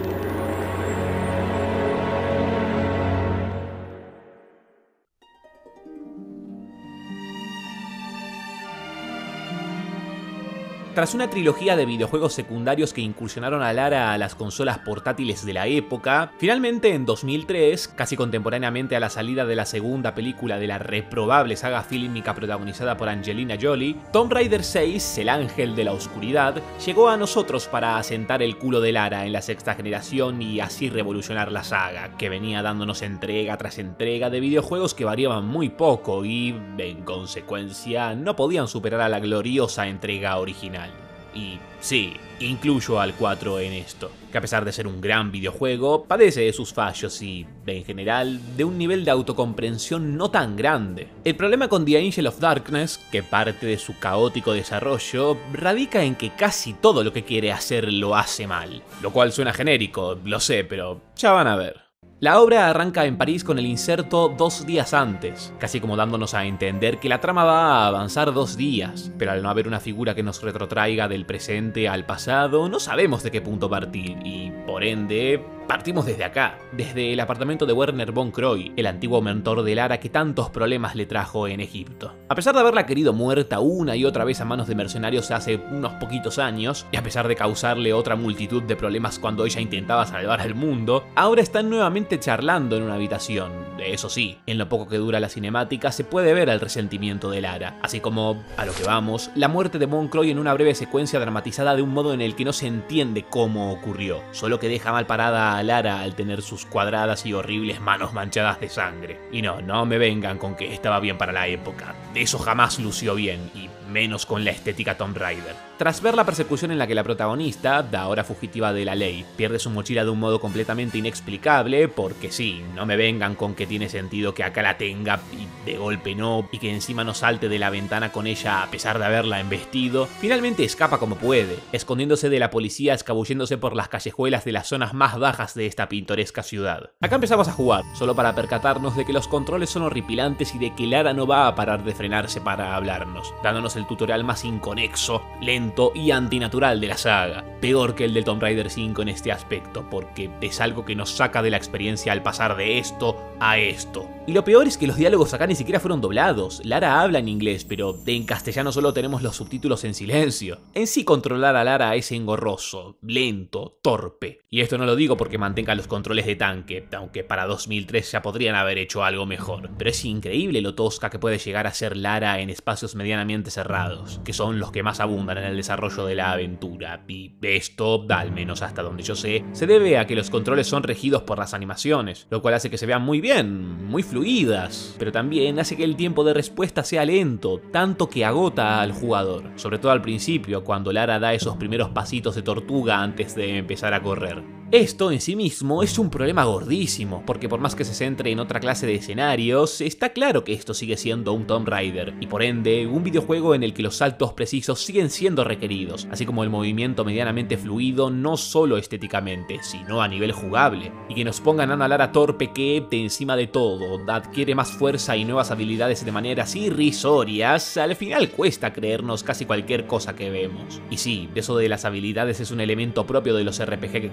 Tras una trilogía de videojuegos secundarios que incursionaron a Lara a las consolas portátiles de la época, finalmente en dos mil tres, casi contemporáneamente a la salida de la segunda película de la reprobable saga fílmica protagonizada por Angelina Jolie, Tomb Raider seis, el ángel de la oscuridad, llegó a nosotros para asentar el culo de Lara en la sexta generación y así revolucionar la saga, que venía dándonos entrega tras entrega de videojuegos que variaban muy poco y, en consecuencia, no podían superar a la gloriosa entrega original. Y sí, incluyo al cuatro en esto, que a pesar de ser un gran videojuego, padece de sus fallos y, en general, de un nivel de autocomprensión no tan grande. El problema con The Angel of Darkness, que parte de su caótico desarrollo, radica en que casi todo lo que quiere hacer lo hace mal. Lo cual suena genérico, lo sé, pero ya van a ver. La obra arranca en París con el inserto dos días antes, casi como dándonos a entender que la trama va a avanzar dos días, pero al no haber una figura que nos retrotraiga del presente al pasado, no sabemos de qué punto partir y, por ende, partimos desde acá, desde el apartamento de Werner von Croy, el antiguo mentor de Lara que tantos problemas le trajo en Egipto. A pesar de haberla querido muerta una y otra vez a manos de mercenarios hace unos poquitos años, y a pesar de causarle otra multitud de problemas cuando ella intentaba salvar al mundo, ahora están nuevamente charlando en una habitación. Eso sí, en lo poco que dura la cinemática se puede ver el resentimiento de Lara, así como, a lo que vamos, la muerte de von Croy en una breve secuencia dramatizada de un modo en el que no se entiende cómo ocurrió, solo que deja mal parada a Lara al tener sus cuadradas y horribles manos manchadas de sangre. Y no, no me vengan con que estaba bien para la época, eso jamás lució bien, y menos con la estética Tomb Raider. Tras ver la persecución en la que la protagonista, ahora fugitiva de la ley, pierde su mochila de un modo completamente inexplicable, porque sí, no me vengan con que tiene sentido que acá la tenga y de golpe no, y que encima no salte de la ventana con ella a pesar de haberla embestido, finalmente escapa como puede, escondiéndose de la policía, escabulléndose por las callejuelas de las zonas más bajas de esta pintoresca ciudad. Acá empezamos a jugar, solo para percatarnos de que los controles son horripilantes y de que Lara no va a parar de frenarse para hablarnos, dándonos el tutorial más inconexo, lento y antinatural de la saga, peor que el de Tomb Raider cinco en este aspecto, porque es algo que nos saca de la experiencia al pasar de esto a esto. Y lo peor es que los diálogos acá ni siquiera fueron doblados. Lara habla en inglés, pero en castellano solo tenemos los subtítulos en silencio. En sí, controlar a Lara es engorroso, lento, torpe. Y esto no lo digo porque mantenga los controles de tanque, aunque para dos mil tres ya podrían haber hecho algo mejor. Pero es increíble lo tosca que puede llegar a ser Lara en espacios medianamente cerrados, que son los que más abundan en el desarrollo de la aventura. Y esto, al menos hasta donde yo sé, se debe a que los controles son regidos por las animaciones, lo cual hace que se vean muy bien, muy fluidas, pero también hace que el tiempo de respuesta sea lento, tanto que agota al jugador, sobre todo al principio, cuando Lara da esos primeros pasitos de tortuga antes de empezar a correr. Esto en sí mismo es un problema gordísimo, porque por más que se centre en otra clase de escenarios, está claro que esto sigue siendo un Tomb Raider, y por ende, un videojuego en el que los saltos precisos siguen siendo requeridos, así como el movimiento medianamente fluido no solo estéticamente, sino a nivel jugable, y que nos pongan a una Lara torpe que, de encima de todo, adquiere más fuerza y nuevas habilidades de maneras irrisorias, al final cuesta creernos casi cualquier cosa que vemos. Y sí, eso de las habilidades es un elemento propio de los R P G que quisieron implementar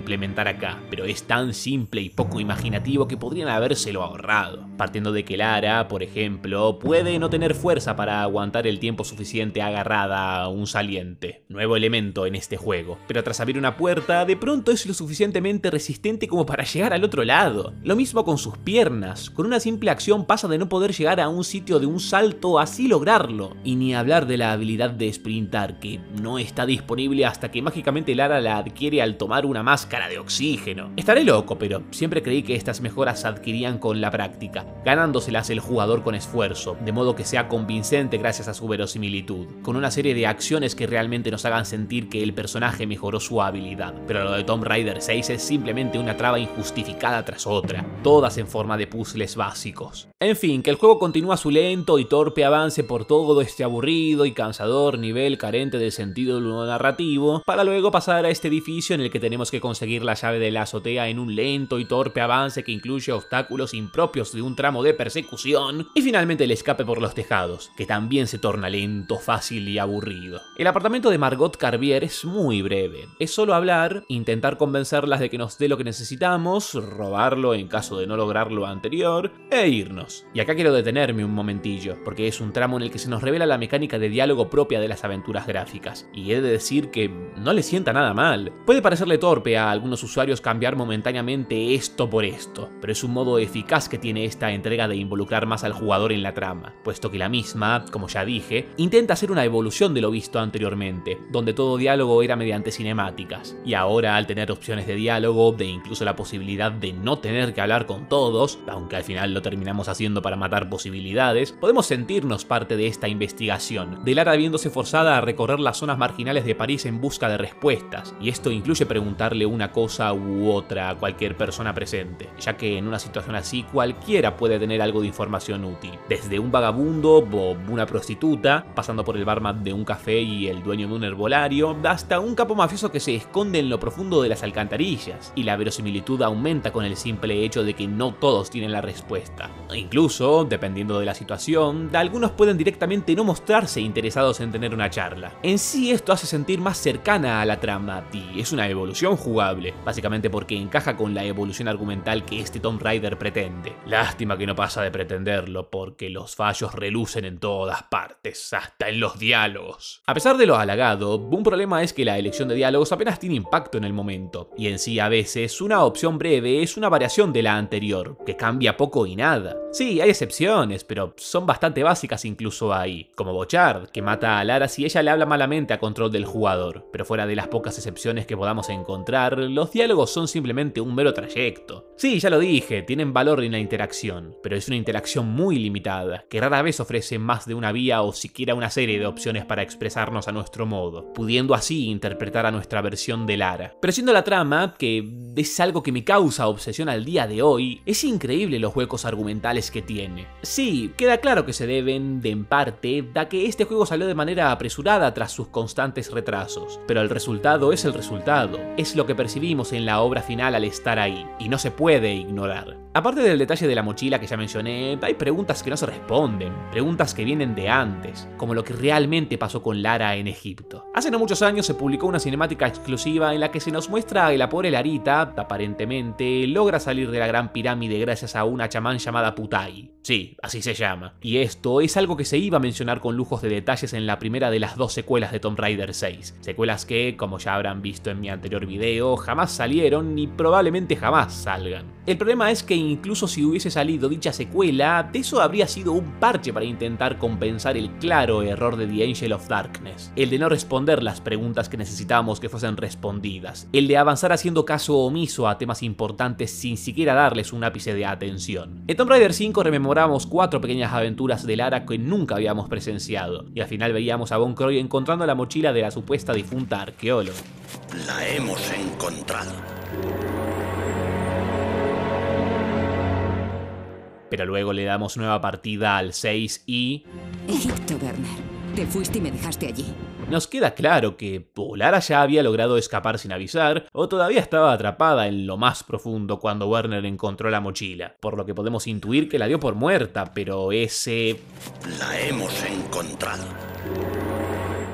implementar acá, pero es tan simple y poco imaginativo que podrían habérselo ahorrado. Partiendo de que Lara, por ejemplo, puede no tener fuerza para aguantar el tiempo suficiente agarrada a un saliente, nuevo elemento en este juego, pero tras abrir una puerta, de pronto es lo suficientemente resistente como para llegar al otro lado. Lo mismo con sus piernas, con una simple acción pasa de no poder llegar a un sitio de un salto a así lograrlo. Y ni hablar de la habilidad de sprintar, que no está disponible hasta que mágicamente Lara la adquiere al tomar una máscara de oxígeno. Estaré loco, pero siempre creí que estas mejoras se adquirían con la práctica, ganándoselas el jugador con esfuerzo, de modo que sea convincente gracias a su verosimilitud, con una serie de acciones que realmente nos hagan sentir que el personaje mejoró su habilidad. Pero lo de Tomb Raider seis es simplemente una traba injustificada tras otra, todas en forma de puzzles básicos. En fin, que el juego continúa su lento y torpe avance por todo este aburrido y cansador nivel carente de sentido narrativo, para luego pasar a este edificio en el que tenemos que conseguir la llave de la azotea en un lento y torpe avance que incluye obstáculos impropios de un tramo de persecución, y finalmente el escape por los tejados, que también se torna lento, fácil y aburrido. El apartamento de Margot Carbier es muy breve, es solo hablar, intentar convencerlas de que nos dé lo que necesitamos, robarlo en caso de no lograr lo anterior, e irnos. Y acá quiero detenerme un momentillo, porque es un tramo en el que se nos revela la mecánica de diálogo propia de las aventuras gráficas, y he de decir que no le sienta nada mal. Puede parecerle torpe a algunos usuarios cambiar momentáneamente esto por esto, pero es un modo eficaz que tiene esta entrega de involucrar más al jugador en la trama, puesto que la misma, como ya dije, intenta hacer una evolución de lo visto anteriormente, donde todo diálogo era mediante cinemáticas, y ahora al tener opciones de diálogo, de incluso la posibilidad de no tener que hablar con todos, aunque al final lo terminamos haciendo para matar posibilidades, podemos sentirnos parte de esta investigación, de Lara viéndose forzada a recorrer las zonas marginales de París en busca de respuestas, y esto incluye preguntarle una cosa u otra a cualquier persona presente, ya que en una situación así cualquiera puede tener algo de información útil, desde un vagabundo o una prostituta, pasando por el barman de un café y el dueño de un herbolario, hasta un capo mafioso que se esconde en lo profundo de las alcantarillas, y la verosimilitud aumenta con el simple hecho de que no todos tienen la respuesta. Incluso, dependiendo de la situación, algunos pueden directamente no mostrarse interesados en tener una charla. En sí esto hace sentir más cercana a la trama, y es una evolución jugable, básicamente porque encaja con la evolución argumental que este Tomb Raider pretende. Lástima que no pasa de pretenderlo, porque los fallos relucen en todas partes, hasta en los diálogos. A pesar de lo halagado, un problema es que la elección de diálogos apenas tiene impacto en el momento, y en sí a veces una opción breve es una variación de la anterior, que cambia poco y nada. Sí, hay excepciones, pero son bastante básicas incluso ahí, como Bochard, que mata a Lara si ella le habla malamente a control del jugador, pero fuera de las pocas excepciones que podamos encontrar, los diálogos son simplemente un mero trayecto. Sí, ya lo dije, tienen valor en la interacción, pero es una interacción muy limitada, que rara vez ofrece más de una vía o siquiera una serie de opciones para expresarnos a nuestro modo, pudiendo así interpretar a nuestra versión de Lara. Pero siendo la trama, que es algo que me causa obsesión al día de hoy, es increíble los huecos argumentales que tiene. Sí, queda claro que se deben, de en parte, a que este juego salió de manera apresurada tras sus constantes retrasos, pero el resultado es el resultado, es lo que percibimos en la obra final al estar ahí, y no se puede ignorar. Aparte del detalle de la mochila que ya mencioné, hay preguntas que no se responden, preguntas que vienen de antes, como lo que realmente pasó con Lara en Egipto. Hace no muchos años se publicó una cinemática exclusiva en la que se nos muestra que la pobre Larita, aparentemente, logra salir de la gran pirámide gracias a una chamán llamada Putai. Sí, así se llama. Y esto es algo que se iba a mencionar con lujos de detalles en la primera de las dos secuelas de Tomb Raider seis. Secuelas que, como ya habrán visto en mi anterior video, jamás salieron ni probablemente jamás salgan. El problema es que incluso si hubiese salido dicha secuela, eso habría sido un parche para intentar compensar el claro error de The Angel of Darkness. El de no responder las preguntas que necesitábamos que fuesen respondidas. El de avanzar haciendo caso omiso a temas importantes sin siquiera darles un ápice de atención. En Tomb Raider cinco rememoramos cuatro pequeñas aventuras de Lara que nunca habíamos presenciado, y al final veíamos a Von Croy encontrando la mochila de la supuesta difunta arqueóloga. La hemos encontrado. Pero luego le damos nueva partida al seis y... Egipto, Werner. Te fuiste y me dejaste allí. Nos queda claro que o Lara ya había logrado escapar sin avisar, o todavía estaba atrapada en lo más profundo cuando Werner encontró la mochila, por lo que podemos intuir que la dio por muerta, pero ese... La hemos encontrado.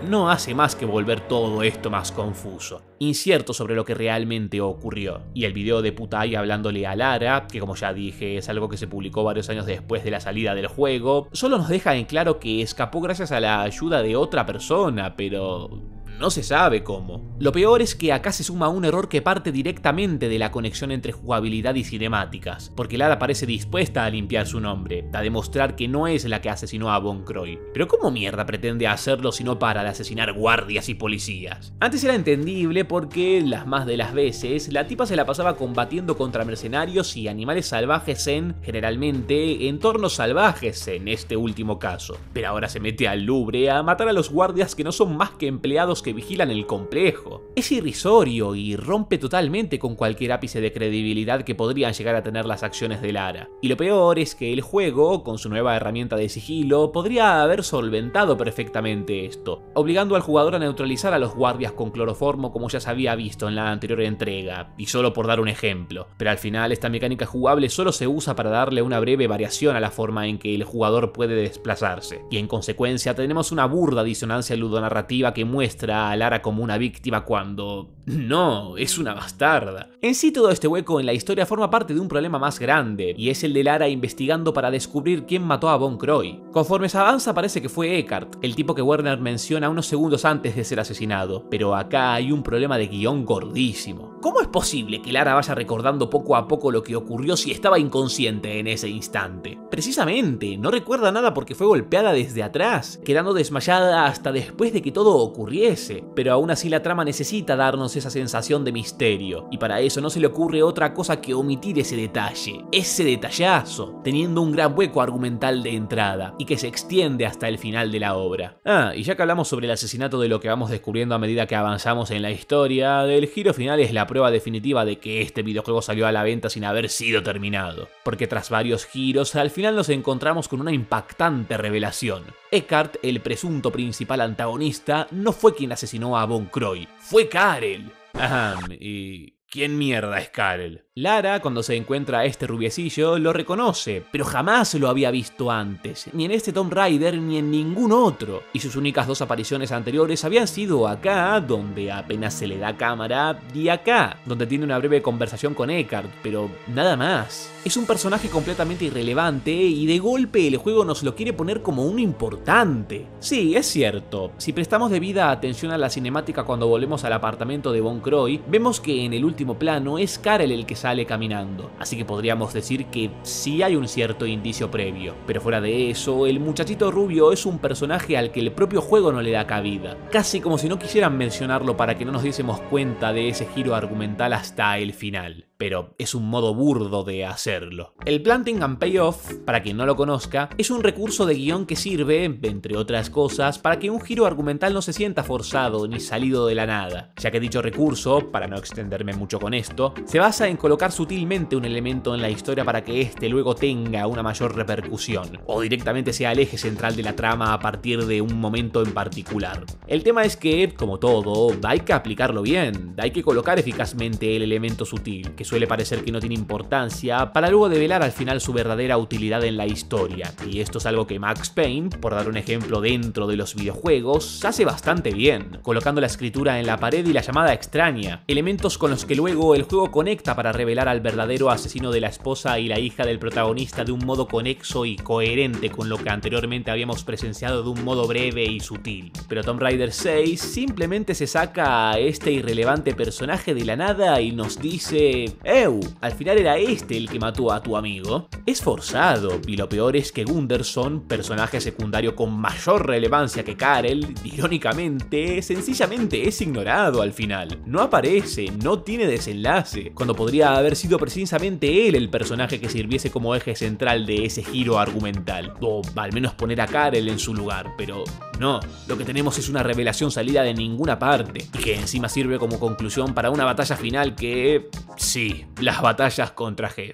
no hace más que volver todo esto más confuso, incierto sobre lo que realmente ocurrió. Y el video de Putai hablándole a Lara, que como ya dije es algo que se publicó varios años después de la salida del juego, solo nos deja en claro que escapó gracias a la ayuda de otra persona, pero no se sabe cómo. Lo peor es que acá se suma un error que parte directamente de la conexión entre jugabilidad y cinemáticas, porque Lara parece dispuesta a limpiar su nombre, a demostrar que no es la que asesinó a Von Croy. Pero ¿cómo mierda pretende hacerlo si no para de asesinar guardias y policías? Antes era entendible porque, las más de las veces, la tipa se la pasaba combatiendo contra mercenarios y animales salvajes en, generalmente, entornos salvajes en este último caso. Pero ahora se mete al Louvre a matar a los guardias que no son más que empleados que vigilan el complejo. Es irrisorio y rompe totalmente con cualquier ápice de credibilidad que podrían llegar a tener las acciones de Lara. Y lo peor es que el juego, con su nueva herramienta de sigilo, podría haber solventado perfectamente esto, obligando al jugador a neutralizar a los guardias con cloroformo como ya se había visto en la anterior entrega, y solo por dar un ejemplo. Pero al final esta mecánica jugable solo se usa para darle una breve variación a la forma en que el jugador puede desplazarse, y en consecuencia tenemos una burda disonancia ludonarrativa que muestra a Lara como una víctima cuando no, es una bastarda. En sí todo este hueco en la historia forma parte de un problema más grande, y es el de Lara investigando para descubrir quién mató a Von Croy. Conforme se avanza parece que fue Eckart, el tipo que Werner menciona unos segundos antes de ser asesinado, pero acá hay un problema de guión gordísimo. ¿Cómo es posible que Lara vaya recordando poco a poco lo que ocurrió si estaba inconsciente en ese instante? Precisamente, no recuerda nada porque fue golpeada desde atrás, quedando desmayada hasta después de que todo ocurriese. Pero aún así la trama necesita darnos esa sensación de misterio, y para eso no se le ocurre otra cosa que omitir ese detalle, ese detallazo, teniendo un gran hueco argumental de entrada, y que se extiende hasta el final de la obra. Ah, y ya que hablamos sobre el asesinato de lo que vamos descubriendo a medida que avanzamos en la historia, el giro final es la prueba definitiva de que este videojuego salió a la venta sin haber sido terminado, porque tras varios giros, al final nos encontramos con una impactante revelación. Eckart, el presunto principal antagonista, no fue quien asesinó a Von Croy, fue Karel. Ajá, y ¿quién mierda es Karel? Lara, cuando se encuentra a este rubiecillo, lo reconoce, pero jamás lo había visto antes, ni en este Tomb Raider ni en ningún otro, y sus únicas dos apariciones anteriores habían sido acá, donde apenas se le da cámara, y acá, donde tiene una breve conversación con Eckart, pero nada más. Es un personaje completamente irrelevante y de golpe el juego nos lo quiere poner como uno importante. Sí, es cierto, si prestamos debida atención a la cinemática cuando volvemos al apartamento de Von Croy, vemos que en el último plano es Karel el que sale caminando, así que podríamos decir que sí hay un cierto indicio previo, pero fuera de eso, el muchachito rubio es un personaje al que el propio juego no le da cabida, casi como si no quisieran mencionarlo para que no nos diésemos cuenta de ese giro argumental hasta el final. Pero es un modo burdo de hacerlo. El Planting and Payoff, para quien no lo conozca, es un recurso de guión que sirve, entre otras cosas, para que un giro argumental no se sienta forzado ni salido de la nada, ya que dicho recurso, para no extenderme mucho con esto, se basa en colocar sutilmente un elemento en la historia para que éste luego tenga una mayor repercusión, o directamente sea el eje central de la trama a partir de un momento en particular. El tema es que, como todo, hay que aplicarlo bien, hay que colocar eficazmente el elemento sutil, que suele parecer que no tiene importancia, para luego develar al final su verdadera utilidad en la historia, y esto es algo que Max Payne, por dar un ejemplo dentro de los videojuegos, hace bastante bien, colocando la escritura en la pared y la llamada extraña, elementos con los que luego el juego conecta para revelar al verdadero asesino de la esposa y la hija del protagonista de un modo conexo y coherente con lo que anteriormente habíamos presenciado de un modo breve y sutil. Pero Tomb Raider seis simplemente se saca a este irrelevante personaje de la nada y nos dice: ¡Ew! Al final era este el que mató a tu amigo. Es forzado, y lo peor es que Gunderson, personaje secundario con mayor relevancia que Karel, irónicamente, sencillamente es ignorado al final. No aparece, no tiene desenlace, cuando podría haber sido precisamente él el personaje que sirviese como eje central de ese giro argumental, o al menos poner a Karel en su lugar, pero no, lo que tenemos es una revelación salida de ninguna parte, y que encima sirve como conclusión para una batalla final que... sí, las batallas contra jefes.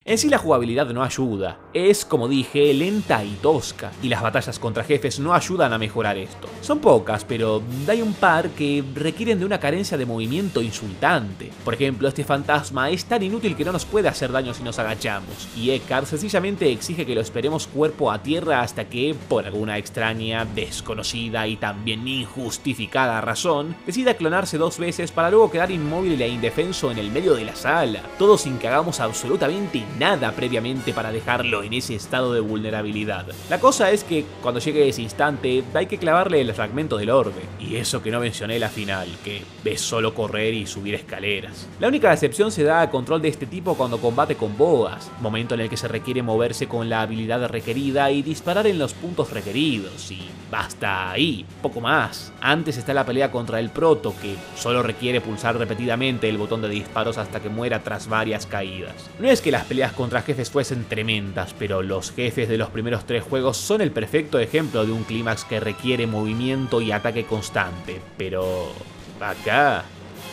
En sí la jugabilidad no ayuda, es como dije lenta y tosca, y las batallas contra jefes no ayudan a mejorar esto. Son pocas, pero hay un par que requieren de una carencia de movimiento insultante. Por ejemplo, este fantasma es tan inútil que no nos puede hacer daño si nos agachamos, y Eckhart sencillamente exige que lo esperemos cuerpo a tierra hasta que, por alguna extraña, desconocida y también injustificada razón, decida clonarse dos veces para luego quedar inmóvil e indefenso en el medio de la sala, todo sin que hagamos absolutamente nada previamente para dejarlo en ese estado de vulnerabilidad. La cosa es que cuando llegue ese instante hay que clavarle el fragmento del orbe, y eso que no mencioné la final, que es solo correr y subir escaleras. La única excepción se da a control de este tipo cuando combate con boas, momento en el que se requiere moverse con la habilidad requerida y disparar en los puntos requeridos, y basta ahí, poco más. Antes está la pelea contra el proto, que solo requiere pulsar repetidamente el botón de disparos hasta que muera tras varias caídas. No es que las peleas contra jefes fuesen tremendas, pero los jefes de los primeros tres juegos son el perfecto ejemplo de un clímax que requiere movimiento y ataque constante, pero acá...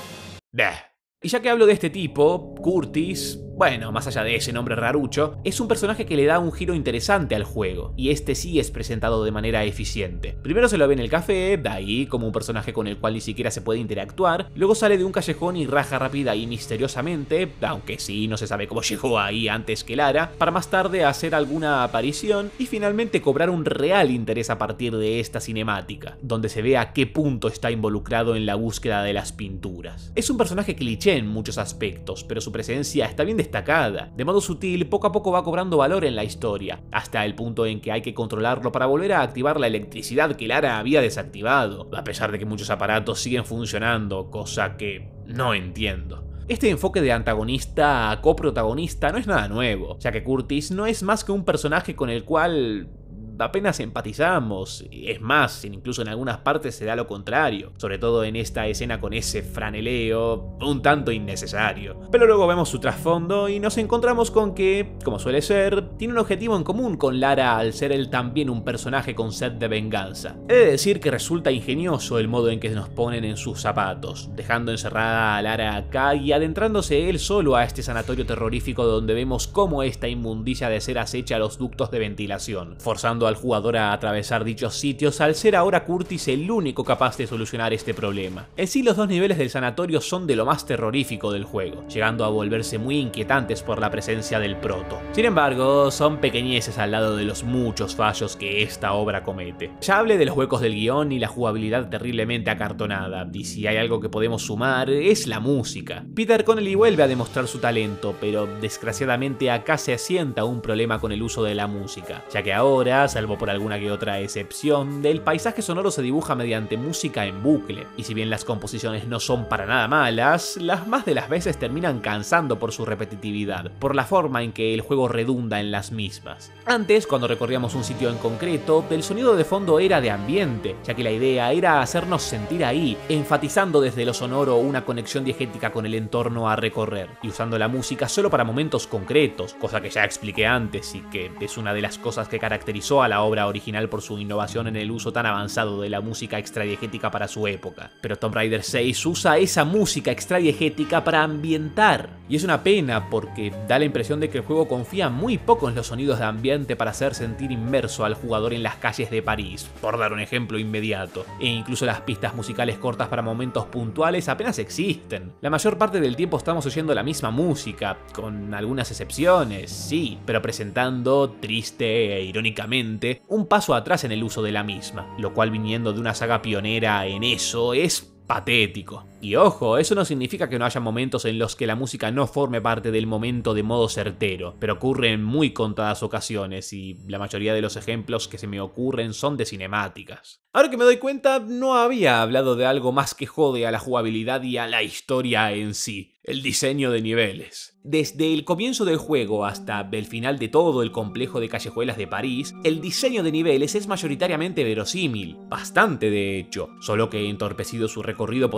Bah. Y ya que hablo de este tipo, Curtis, bueno, más allá de ese nombre rarucho, es un personaje que le da un giro interesante al juego, y este sí es presentado de manera eficiente. Primero se lo ve en el café, de ahí como un personaje con el cual ni siquiera se puede interactuar, luego sale de un callejón y raja rápida y misteriosamente, aunque sí no se sabe cómo llegó ahí antes que Lara, para más tarde hacer alguna aparición y finalmente cobrar un real interés a partir de esta cinemática, donde se ve a qué punto está involucrado en la búsqueda de las pinturas. Es un personaje cliché en muchos aspectos, pero su presencia está bien destacada. De modo sutil, poco a poco va cobrando valor en la historia, hasta el punto en que hay que controlarlo para volver a activar la electricidad que Lara había desactivado, a pesar de que muchos aparatos siguen funcionando, cosa que no entiendo. Este enfoque de antagonista a coprotagonista no es nada nuevo, ya que Curtis no es más que un personaje con el cual apenas empatizamos, es más, incluso en algunas partes se da lo contrario, sobre todo en esta escena con ese franeleo un tanto innecesario. Pero luego vemos su trasfondo y nos encontramos con que, como suele ser, tiene un objetivo en común con Lara al ser él también un personaje con sed de venganza. He de decir que resulta ingenioso el modo en que nos ponen en sus zapatos, dejando encerrada a Lara acá y adentrándose él solo a este sanatorio terrorífico donde vemos cómo esta inmundicia de cera acecha los ductos de ventilación, forzando al jugador a atravesar dichos sitios al ser ahora Curtis el único capaz de solucionar este problema. En sí los dos niveles del sanatorio son de lo más terrorífico del juego, llegando a volverse muy inquietantes por la presencia del proto. Sin embargo, son pequeñeces al lado de los muchos fallos que esta obra comete. Ya hablé de los huecos del guión y la jugabilidad terriblemente acartonada, y si hay algo que podemos sumar es la música. Peter Connelly vuelve a demostrar su talento, pero desgraciadamente acá se asienta un problema con el uso de la música, ya que ahora, salvo por alguna que otra excepción, el paisaje sonoro se dibuja mediante música en bucle, y si bien las composiciones no son para nada malas, las más de las veces terminan cansando por su repetitividad, por la forma en que el juego redunda en las mismas. Antes, cuando recorríamos un sitio en concreto, el sonido de fondo era de ambiente, ya que la idea era hacernos sentir ahí, enfatizando desde lo sonoro una conexión diegética con el entorno a recorrer, y usando la música solo para momentos concretos, cosa que ya expliqué antes y que es una de las cosas que caracterizó a la obra original por su innovación en el uso tan avanzado de la música extradiegética para su época. Pero Tomb Raider seis usa esa música extradiegética para ambientar, y es una pena porque da la impresión de que el juego confía muy poco en los sonidos de ambiente para hacer sentir inmerso al jugador en las calles de París, por dar un ejemplo inmediato, e incluso las pistas musicales cortas para momentos puntuales apenas existen. La mayor parte del tiempo estamos oyendo la misma música, con algunas excepciones, sí, pero presentando, triste e irónicamente, un paso atrás en el uso de la misma, lo cual viniendo de una saga pionera en eso es patético. Y ojo, eso no significa que no haya momentos en los que la música no forme parte del momento de modo certero, pero ocurre en muy contadas ocasiones y la mayoría de los ejemplos que se me ocurren son de cinemáticas. Ahora que me doy cuenta, no había hablado de algo más que jode a la jugabilidad y a la historia en sí, el diseño de niveles. Desde el comienzo del juego hasta el final de todo el complejo de callejuelas de París, el diseño de niveles es mayoritariamente verosímil, bastante de hecho, solo que entorpecido su recorrido por culpa de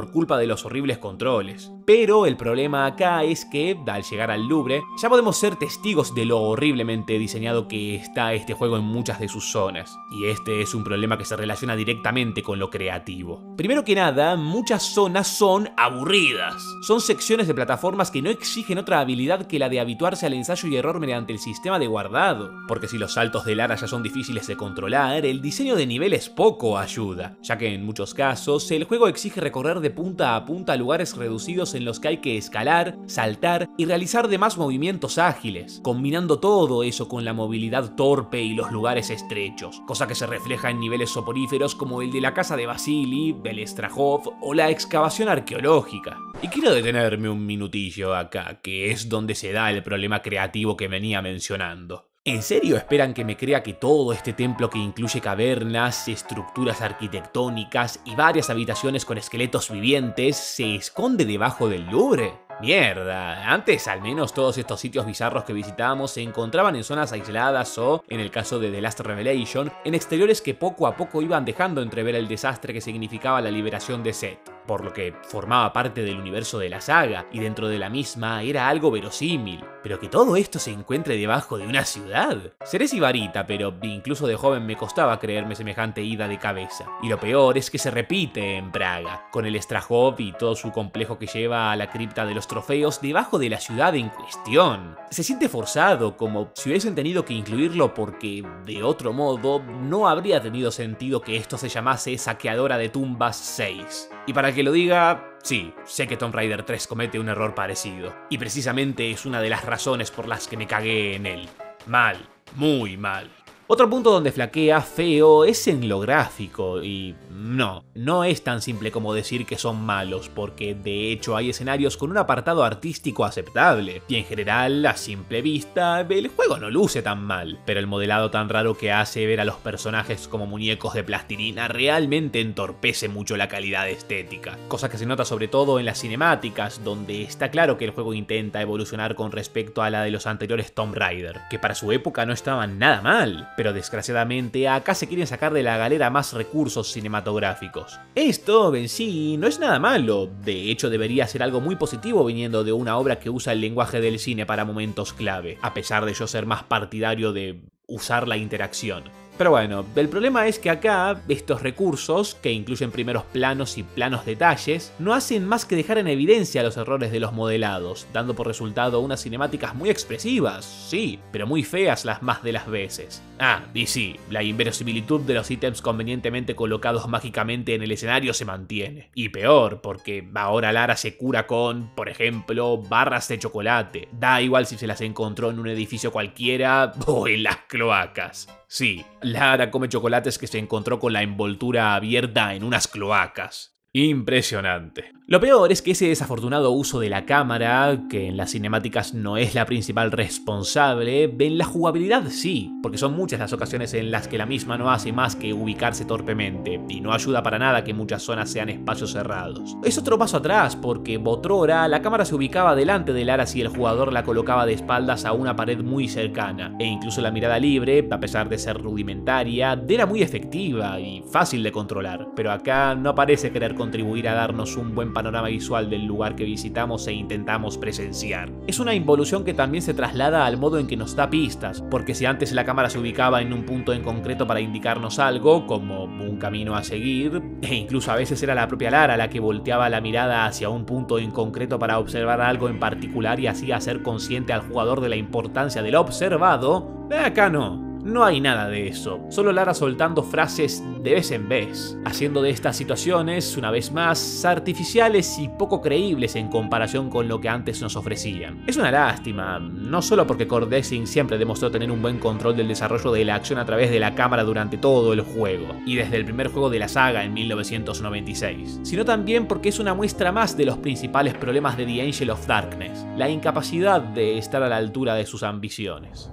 los horribles controles. Pero el problema acá es que, al llegar al Louvre, ya podemos ser testigos de lo horriblemente diseñado que está este juego en muchas de sus zonas. Y este es un problema que se relaciona directamente con lo creativo. Primero que nada, muchas zonas son aburridas. Son secciones de plataformas que no exigen otra habilidad que la de habituarse al ensayo y error mediante el sistema de guardado. Porque si los saltos de Lara ya son difíciles de controlar, el diseño de niveles poco ayuda, ya que en muchos casos el juego exige recorrer de punta a punta lugares reducidos en los que hay que escalar, saltar y realizar demás movimientos ágiles, combinando todo eso con la movilidad torpe y los lugares estrechos, cosa que se refleja en niveles soporíferos como el de la casa de Vasily, el Strahov o la excavación arqueológica. Y quiero detenerme un minutillo acá, que es donde se da el problema creativo que venía mencionando. ¿En serio esperan que me crea que todo este templo que incluye cavernas, estructuras arquitectónicas y varias habitaciones con esqueletos vivientes se esconde debajo del Louvre? Mierda, antes al menos todos estos sitios bizarros que visitábamos se encontraban en zonas aisladas o, en el caso de The Last Revelation, en exteriores que poco a poco iban dejando entrever el desastre que significaba la liberación de Seth, por lo que formaba parte del universo de la saga y dentro de la misma era algo verosímil. Pero que todo esto se encuentre debajo de una ciudad. Seré sibarita, pero incluso de joven me costaba creerme semejante ida de cabeza. Y lo peor es que se repite en Praga, con el Strahov y todo su complejo que lleva a la cripta de los trofeos debajo de la ciudad en cuestión. Se siente forzado, como si hubiesen tenido que incluirlo porque, de otro modo, no habría tenido sentido que esto se llamase Saqueadora de Tumbas seis. Y para que lo diga, sí, sé que Tomb Raider tres comete un error parecido, y precisamente es una de las razones por las que me cagué en él. Mal, muy mal. Otro punto donde flaquea feo es en lo gráfico, y no, no es tan simple como decir que son malos, porque de hecho hay escenarios con un apartado artístico aceptable, y en general, a simple vista, el juego no luce tan mal, pero el modelado tan raro que hace ver a los personajes como muñecos de plastilina realmente entorpece mucho la calidad estética, cosa que se nota sobre todo en las cinemáticas, donde está claro que el juego intenta evolucionar con respecto a la de los anteriores Tomb Raider, que para su época no estaban nada mal, pero desgraciadamente acá se quieren sacar de la galera más recursos cinematográficos. Esto en sí no es nada malo, de hecho debería ser algo muy positivo viniendo de una obra que usa el lenguaje del cine para momentos clave, a pesar de yo ser más partidario de usar la interacción. Pero bueno, el problema es que acá estos recursos, que incluyen primeros planos y planos detalles, no hacen más que dejar en evidencia los errores de los modelados, dando por resultado unas cinemáticas muy expresivas, sí, pero muy feas las más de las veces. Ah, y sí, la inverosimilitud de los ítems convenientemente colocados mágicamente en el escenario se mantiene. Y peor, porque ahora Lara se cura con, por ejemplo, barras de chocolate. Da igual si se las encontró en un edificio cualquiera o en las cloacas. Sí, Lara come chocolates que se encontró con la envoltura abierta en unas cloacas. Impresionante. Lo peor es que ese desafortunado uso de la cámara, que en las cinemáticas no es la principal responsable, en la jugabilidad sí, porque son muchas las ocasiones en las que la misma no hace más que ubicarse torpemente, y no ayuda para nada que muchas zonas sean espacios cerrados. Es otro paso atrás, porque otrora la cámara se ubicaba delante de Lara si el jugador la colocaba de espaldas a una pared muy cercana, e incluso la mirada libre, a pesar de ser rudimentaria, era muy efectiva y fácil de controlar, pero acá no parece querer contribuir a darnos un buen panorama visual del lugar que visitamos e intentamos presenciar. Es una involución que también se traslada al modo en que nos da pistas, porque si antes la cámara se ubicaba en un punto en concreto para indicarnos algo, como un camino a seguir, e incluso a veces era la propia Lara la que volteaba la mirada hacia un punto en concreto para observar algo en particular y así hacer consciente al jugador de la importancia del observado, acá no. No hay nada de eso, solo Lara soltando frases de vez en vez, haciendo de estas situaciones, una vez más, artificiales y poco creíbles en comparación con lo que antes nos ofrecían. Es una lástima, no solo porque Core Design siempre demostró tener un buen control del desarrollo de la acción a través de la cámara durante todo el juego, y desde el primer juego de la saga en mil novecientos noventa y seis, sino también porque es una muestra más de los principales problemas de The Angel of Darkness, la incapacidad de estar a la altura de sus ambiciones.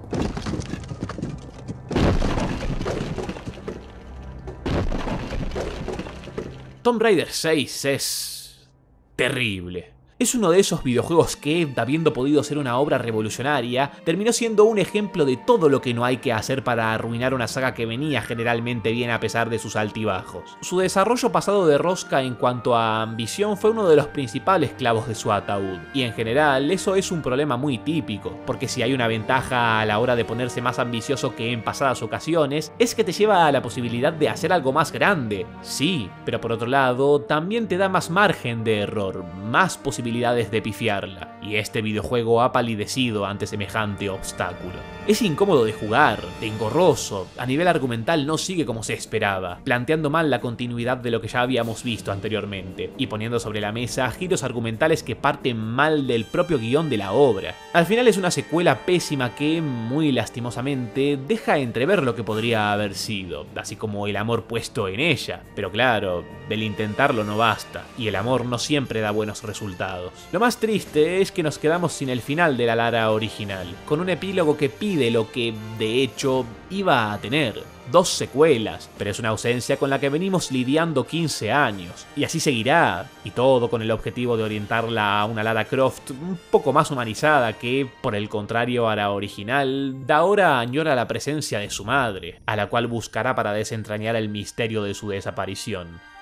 Tomb Raider seis es terrible. Es uno de esos videojuegos que, habiendo podido ser una obra revolucionaria, terminó siendo un ejemplo de todo lo que no hay que hacer para arruinar una saga que venía generalmente bien a pesar de sus altibajos. Su desarrollo pasado de rosca en cuanto a ambición fue uno de los principales clavos de su ataúd, y en general eso es un problema muy típico, porque si hay una ventaja a la hora de ponerse más ambicioso que en pasadas ocasiones, es que te lleva a la posibilidad de hacer algo más grande, sí, pero por otro lado también te da más margen de error, más posibilidades de pifiarla, y este videojuego ha palidecido ante semejante obstáculo. Es incómodo de jugar, de engorroso, a nivel argumental no sigue como se esperaba, planteando mal la continuidad de lo que ya habíamos visto anteriormente, y poniendo sobre la mesa giros argumentales que parten mal del propio guión de la obra. Al final es una secuela pésima que, muy lastimosamente, deja entrever lo que podría haber sido, así como el amor puesto en ella, pero claro, del intentarlo no basta, y el amor no siempre da buenos resultados. Lo más triste es que nos quedamos sin el final de la Lara original, con un epílogo que pide lo que, de hecho, iba a tener. Dos secuelas, pero es una ausencia con la que venimos lidiando quince años, y así seguirá, y todo con el objetivo de orientarla a una Lara Croft un poco más humanizada que, por el contrario a la original, de ahora añora la presencia de su madre, a la cual buscará para desentrañar el misterio de su desaparición.